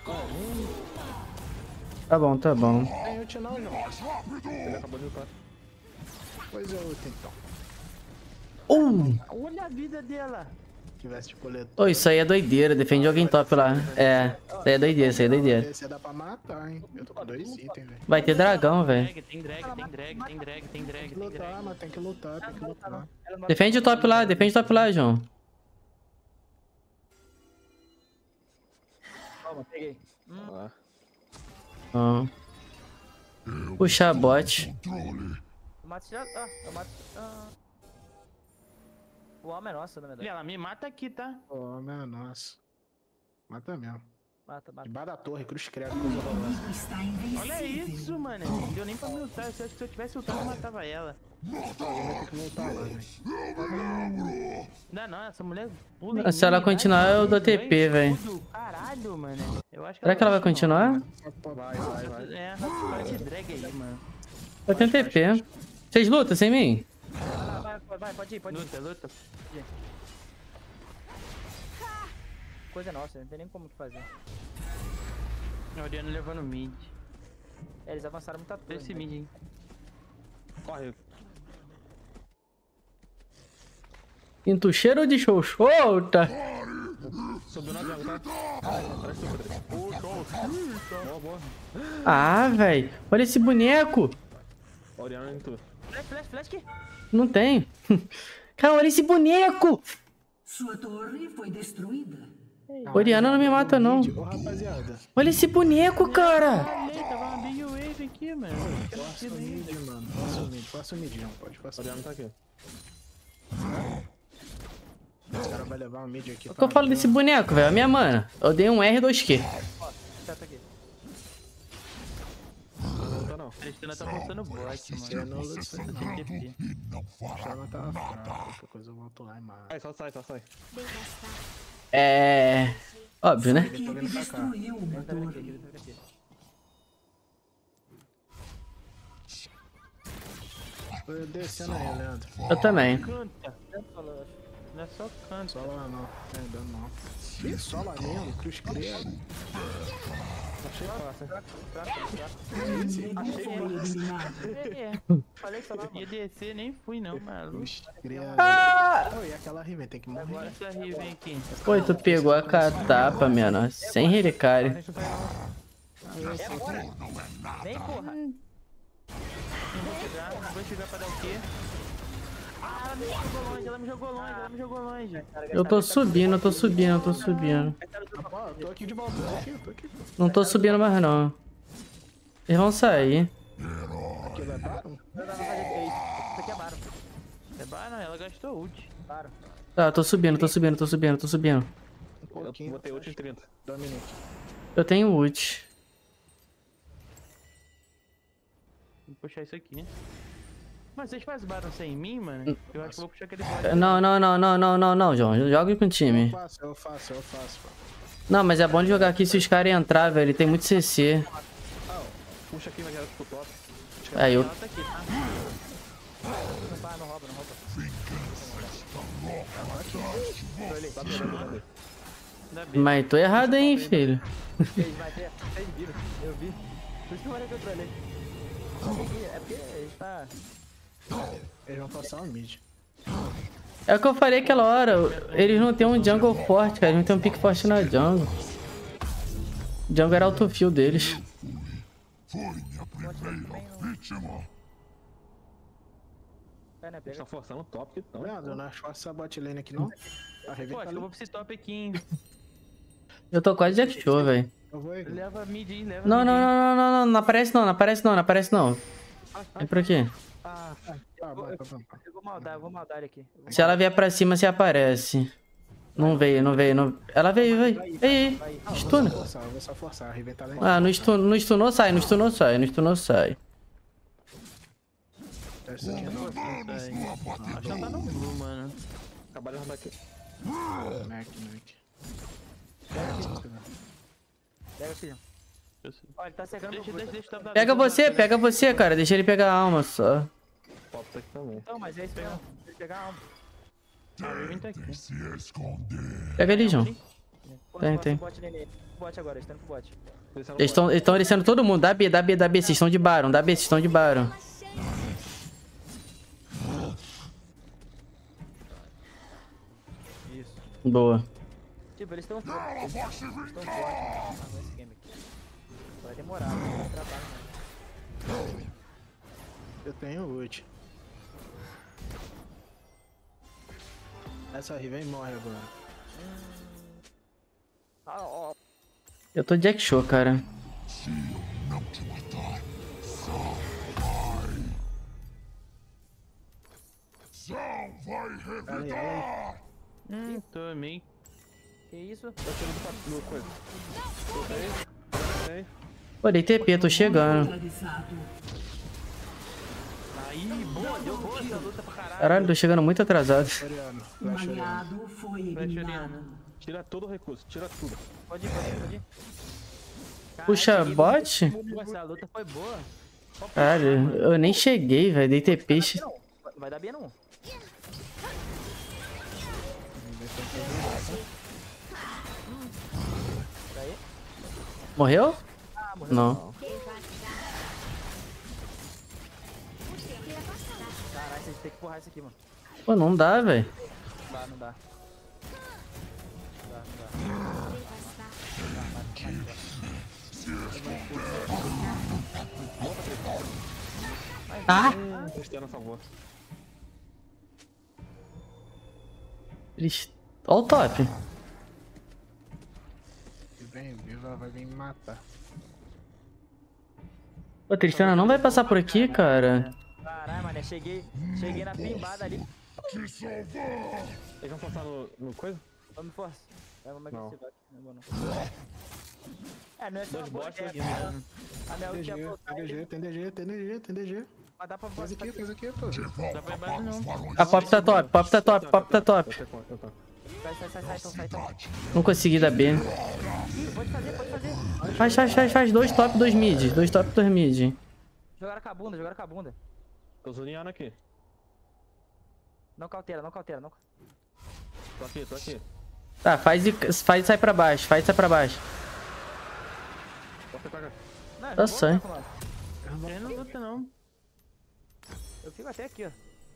Tá bom, tá bom. Tem ult não, João. Ele acabou de lutar. Pois é, ult então. Uh! Olha a vida dela. Se tivesse de coletor. Ô, isso aí é doideira. Defende alguém top lá. É, isso aí é doideira, isso aí é doideira. Esse dá pra matar, hein. Eu tô com dois itens, velho. Vai ter dragão, velho. Drag, tem drag, tem drag, tem drag, tem Tem drag, que tem lutar, drag. mas tem que lutar, tem que lutar. Defende o top lá, defende o top lá, João. Calma, peguei. Ah, Ó. Puxar bot. Controle. Eu mato já. Ah, eu mato. Ah. O alma é nossa, na verdade. Ela me mata aqui, tá? Ô, meu nossa. Mata mesmo. Mata, mata. Debaixo da torre, cruz credo, coisa horrorosa. Está invencível. Olha isso, mano. Não deu nem pra me ultar. Eu acho que se eu tivesse ultado, eu matava ela. Alguém vai ter que voltar lá, velho. Não, não, essa mulher pula em Se ela mim, vai, continuar, eu dou vai, T P, vai, velho. tudo. Caralho, mano. Eu acho que Será que ela vai continuar? vai, vai, vai. É, faz esse drag aí, mano. Eu tenho T P. Vocês lutam sem mim? Vai, vai, vai, vai, pode ir, pode ir. Luta, luta. Coisa nossa, não tem nem como o que fazer. A Oriana levando mid. É, eles avançaram muita Vê coisa. esse mid, hein. Corre. Sinto cheiro de show tá? Subiu na jungle, tá? Atrás do Pedro. Oh, show. Boa, boa. Ah, velho. Olha esse boneco. Oriana em tu. Flash, flash, flash aqui. Não tem. Cara, olha esse boneco. Sua torre foi destruída. Oriana não me mata, não. Ô, rapaziada. Olha esse boneco, cara. Olha, tava uma big wave aqui, mano. Faça o mid, mano. Faça o mid. Faça o mid, João. Pode fazer. Oriana tá aqui. Esse cara vai levar um mid aqui. O que eu falo desse boneco, velho? A minha mana. Eu dei um R dois Q. Certo aqui. Não tá não. A Tristana tá forçando bot, Você mano. não luta, Tem não. T P. Não A fará. chama tava fraca. Qualquer coisa eu volto lá e mato. Sai, só sai, só sai. É... Óbvio, né? Ele tá vindo pra cá. Destruiu uma Tá vendo aqui, torre. ele tá vendo aqui. Tô descendo aí, Leandro. Eu também. Canta. Tanto falou, eu acho. Não é só canta. Sola não. Não é dano não. Ih, sola mesmo. Cruz credo. Achei fácil. Inimigo foi eliminado. É, falei que só não ia descer, nem fui não, maluco. Cruz credo. Ah! Oi, e aquela Riven tem que morrer. Olha essa Riven aqui. Pô, tu pegou a catapa, minha nossa. Sem relicário. Vem, porra. Não vou chegar, não vou chegar pra dar o quê? Ah, ela me jogou longe, ela me jogou longe, ela me jogou longe. Eu tô subindo, eu tô subindo, eu tô subindo. Ó, eu tô aqui de volta. Tô aqui, eu tô aqui. Não tô subindo mais, não. Eles vão sair. Aqui levaram? Não, não, não, é isso. Isso aqui é Baron. É Baron, ela gastou ult. Baron. Tá, eu tô subindo, tô subindo, tô subindo, tô subindo. Um Eu pouquinho. botei ult em trinta. Dominique. Eu tenho ult. Vou puxar isso aqui. Mas vocês fazem Baron sem mim, mano? Eu acho que eu vou puxar aquele bot. Não, não, não, não, não, não, não, João. Joga com o Eu time. faço, eu faço, eu faço. Pô. Não, mas é bom de jogar aqui se os caras entrar, velho. Ele tem muito C C. Puxa aqui na guerra pro top. Aí eu. Ela tá aqui, tá? Não vai, não rouba, não rouba. Ainda bem. Mas tô errado, hein, filho. Eles vai ter. Vocês viram. Eu vi. Por isso que eu olhei que eu trolei. É porque ele tá... Eles vão passar o mid. É o que eu falei aquela hora. Eles não tem um jungle forte, cara. Eles não tem um pique forte na jungle. O jungle era autofill deles. Foi minha primeira vítima. É, né? Eles Pega. estão forçando o top que Tá estão. vendo? Não força essa bot lane aqui não. Pô, Arrebenta acho que eu ali. vou pra esse top aqui, hein. Eu tô quase Jack Show, velho. Eu vou aí. Leva mid aí, leva Não, mid não, aí. não, não, não, não. Não aparece não, não aparece não, não aparece não. Vem por aqui. Ah, Tá bom, tá bom. Eu vou maldar, eu vou maldar ele aqui. Eu vou Se ela vier pra cima, você aparece. Não veio, não veio, não... Ela veio, veio. Ei, Vai, Eu stun. vou só forçar, eu vou só forçar. Arrebentar lá em Ah, no, stun, no stunou sai, no stunou sai, no stunou sai. cima. Essa aqui não. acho que não tá no blue, mano. Acabaram de roubar aqui. Mac, Mac. Pega, filho. Ó, ele tá cegando Deixa, meu deixa, deixa o top da Pega você, pega você, cara. Deixa ele pegar a alma só. Pop tá aqui também. Não, mas é isso mesmo. Ele pegar a alma. Ah, o Riven tá aqui. Tente se esconder. Pega ele, João. Pô, Tem, força tem. o bot nele. Bot agora, eles estão pro bot. Descendo Eles estão eles tão descendo todo mundo. Dá B, dá B, dá B. Vocês estão de Baron. Dá B, vocês estão de Baron. Isso. Boa. Tipo, eles estão fortes. Eles estão fortes nesse game aqui. Vai demorar, vai dar trabalho, mano. Eu tenho ult. Essa Riven morre agora. Ah, ó. Eu tô Jack Show, cara. Se eu não te matar, Sal vai. Sal vai revidar. Hum, tomei. Que isso? Tá tirando do papo do coisa. Voltei. Pô, dei T P, tô chegando. Neutralizado. Aí, boa, deu boa essa luta pra caralho. Caralho, tô chegando muito atrasado. Oriana, Um flash Oriana. aliado foi Flash eliminado. Oriana. Tira todo o recurso, tira tudo. Pode ir, pode ir, pode ir. Puxa, Caralho, cheguei bot? no- Essa luta foi boa. Caralho, eu nem cheguei, velho. Dei T P. che- Não, vai- vai dar B não. Peraí. Morreu? Ah, morreu. Não. Caralho, vocês têm que empurrar isso aqui, mano. Pô, não dá, velho. Não dá, não dá. Não dá, não dá. Ah! Testando a favor. Eles... Ó o top. Riven viva, vai vir me matar. Pô, Tristana não vai passar por aqui, cara. Caralho, mané, cheguei, cheguei na pimbada ali. Te salvar. Eles vão passar no, no coisa? Vamos, força. Vai, vamos Não. agressivo aqui. Não vou não. É, não é só Dois boa bots ideia, aqui, cara. mano. A minha ult ia Tem voltar D G, ele. tem D G, tem D G, tem D G. Mas dá pra Faz fazer aqui, faz aqui, pô. De volta Dá pra ir para mais os não. varões A pop tá top, pop tá top, pop tá top. Eu tô, eu tô. Sai, sai, sai, sai, então, sai, então. Não consegui dar B. Pode fazer, pode fazer. Faz, faz, faz, faz. Dois top, dois mid. Dois top, dois mid. Jogaram com a bunda, jogaram com a bunda. Tô zoneando aqui. Não cautela, não cautela, não. Tô aqui, tô aqui. Tá, faz e, faz e sai pra baixo. Faz e sai pra baixo. Bota pra cá. Não, eu Tá não vou sai. lutar com nós. Ele não luta, não. Eu fico até aqui, ó.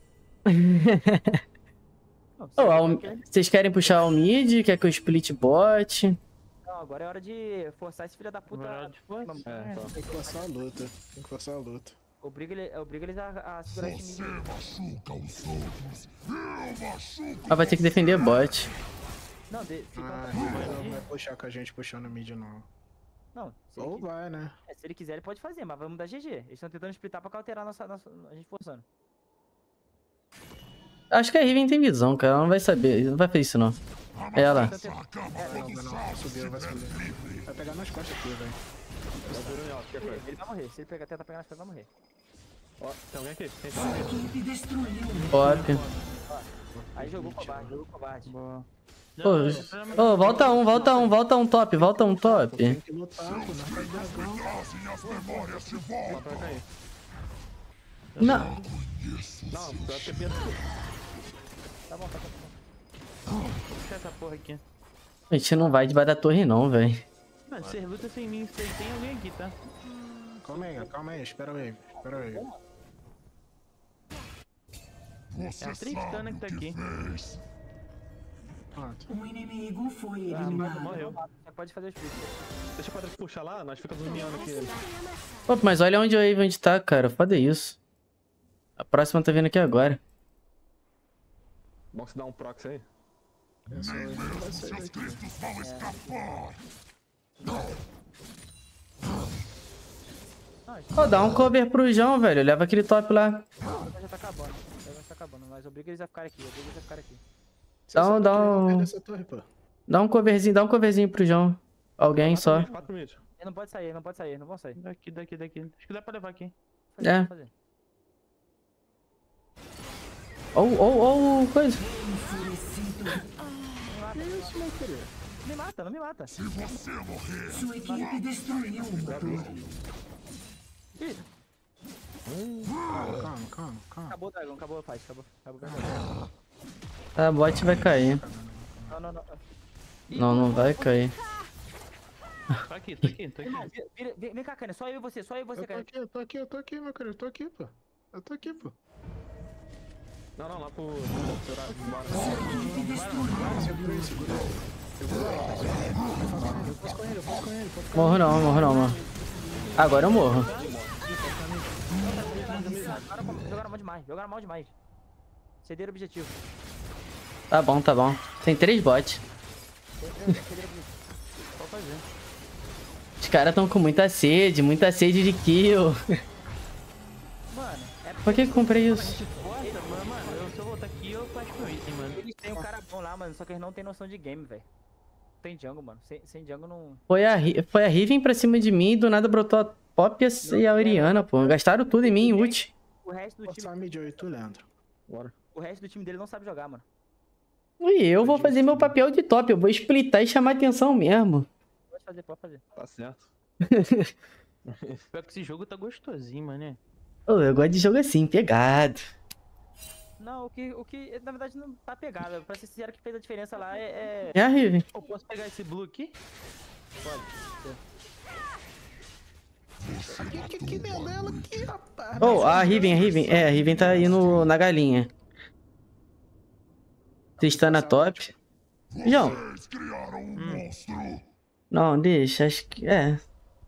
Não, Ô, você ao- vai querer- vocês querem puxar o mid? Quer que eu split bot? Não, agora é hora de forçar esse filho da puta. Agora é de força. Mano, É, tá. Tem que forçar a luta. Tem que forçar a luta. Obriga, ele, obriga eles a, a segurar esse Você mid. machuca os outros. Eu machuco. Ah, vai ter que defender bot. Não, de, se Ah, contra- ele não vai puxar com a gente puxando mid, não. Não, se ele, Ou quiser, vai, né? é, se ele quiser, ele pode fazer, mas vamos dar G G. Eles estão tentando splitar pra cauterar a nossa, nossa, a gente forçando. Acho que a Riven tem visão, cara. Ela não vai saber. Não vai fazer isso, não. É ela. Então, tem- é, Não, não, não. Subiu, vai subir. Vai pegar nas costas aqui, velho. Tá virando em alto, que é coisa. ele vai morrer. Se ele pegar, tentar pegar nas costas, vai morrer. Ó, tem alguém aqui? Tem alguém aqui? Equipe destruiu. Top. Aí jogou covarde, jogou covarde. Boa. Ô, ô, volta um, volta um, volta um top, volta um top. Tem que lutar, pô. Não faz dragão. Trazem as memórias de volta. Bota pra cá aí. Não. Não, dá T P tudo. Tá bom, tá bom, tá bom. Vou puxar essa porra aqui. A gente não vai debaixo da torre, não, velho. Mano, vocês lutam sem mim, vocês tem alguém aqui, tá? Calma aí, calma aí. Espera o wave. Pera aí. Você É a Tristana que tá aqui. fez. Pronto. Um inimigo foi Ah, mas eliminado. morreu. Você pode fazer os cliques. Deixa o quadro puxar lá, nós ficamos zoomando aqui. ele. Pô, mas olha onde o Avent tá, cara. Foda isso. A próxima tá vindo aqui agora. Bom se dar um proxy aí. Essa aí não vai sair Seus daqui. cristos vão escapar. Pô, dá um cover pro João, velho. Leva aquele top lá. Então já tá acabando. Já tá acabando. Mas obriga eles a ficarem aqui. Obriga eles a ficarem aqui. Você Dá um, sabe dá que ele não um- perde essa torre, pô. Dá um coverzinho, dá um coverzinho pro João. Alguém Quatro só. mid, quatro mid. Ele não pode sair, ele não pode sair, não vão sair. Daqui, daqui, daqui. Acho que dá pra levar aqui. Fazer, É. fazer. Ou, ou, ou, coisa. Me mata, não me mata. Se você morrer, Sua equipe destruiu um motor. Calma, calma, calma. Acabou o dragão, acabou a fight, acabou. Acabou o dragão. A bot vai cair. Não, não, não. Não, não vai cair. Tô aqui, tô aqui, tô aqui. Irmão, vira- vira- vem, vem cá, Kanye, só eu e você, só eu e você, Eu tô Kanye. aqui, eu tô aqui, eu tô aqui, meu querido. Eu tô aqui, pô. Eu tô aqui, pô. Não, não, lá pro. pro- bora. Segura aí, segura aí. Segura aí. Eu posso com ele, eu posso com ele, eu posso com Morro não, morro não, morro. Agora eu morro. Jogaram, jogaram mal demais, jogaram mal demais. Cederam o objetivo. Tá bom, tá bom. Tem três bots. Cederam o objetivo. Pode fazer. Os caras tão com muita sede, muita sede de kill. Mano, é Por que que eu comprei isso? Nossa, mano, mano, eu, se eu voltar aqui, eu acho que eu item, mano. eles têm um cara bom lá, mano, só que eles não têm noção de game, velho. Tem jungle, mano. Sem, sem jungle não. Foi a, Ri- foi a Riven pra cima de mim e do nada brotou a Pop e a- e a Oriana, pô. Gastaram tudo em mim, ult. O resto do time, Forçar mid oito, Leandro. Bora. o resto do time dele não sabe jogar, mano. E eu vou fazer meu papel de top. Eu vou splitar e chamar atenção mesmo. Pode fazer, pode fazer. Tá certo. Pior que esse jogo tá gostosinho, mano, né? Ô, eu gosto de jogo assim, pegado. Não, o que, o que, na verdade, não tá pegado. Pra ser sincero, o que fez a diferença lá é. é... É a Riven. Pô, posso pegar esse blue aqui? Aqui, aqui, aqui dentro dela, aqui, rapaz. Oh, a Riven, a Riven. É, a Riven tá indo na galinha. Tristana top. João. Vocês criaram um monstro. Não, deixa, acho que. É.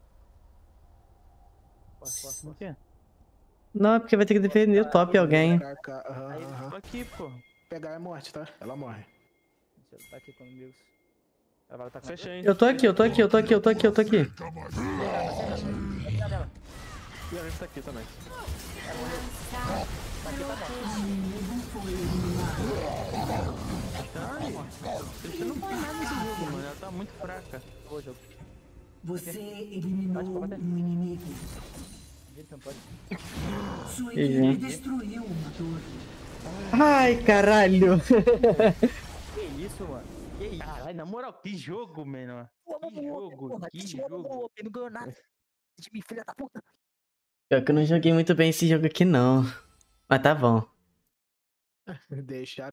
Posso, posso, O posso. quê? Não, é porque vai ter que defender o top alguém. Pra cá, aham, Aí, aham. Tô aqui, pô. Pegar é morte, tá? Ela morre. Deixa eu tá aqui comigo. Ela vai tá com Fecha aí. Eu tô aqui, eu tô aqui, eu tô aqui, eu tô aqui, eu tô aqui. Fica mais E a gente tá aqui também. Você não faz nada nesse jogo, mano. Ela tá muito fraca. Acabou o jogo. Você eliminou Pode bater. um inimigo. Gente, não pode. Sua G equipe G. destruiu uma torre. Ai, caralho. Que isso, mano? Que isso? Caralho, na moral, que jogo, mano. Que jogo, que jogo. Não ganhou nada. Time filha da puta. Pior que eu não joguei muito bem esse jogo aqui, não. Mas tá bom. Deixar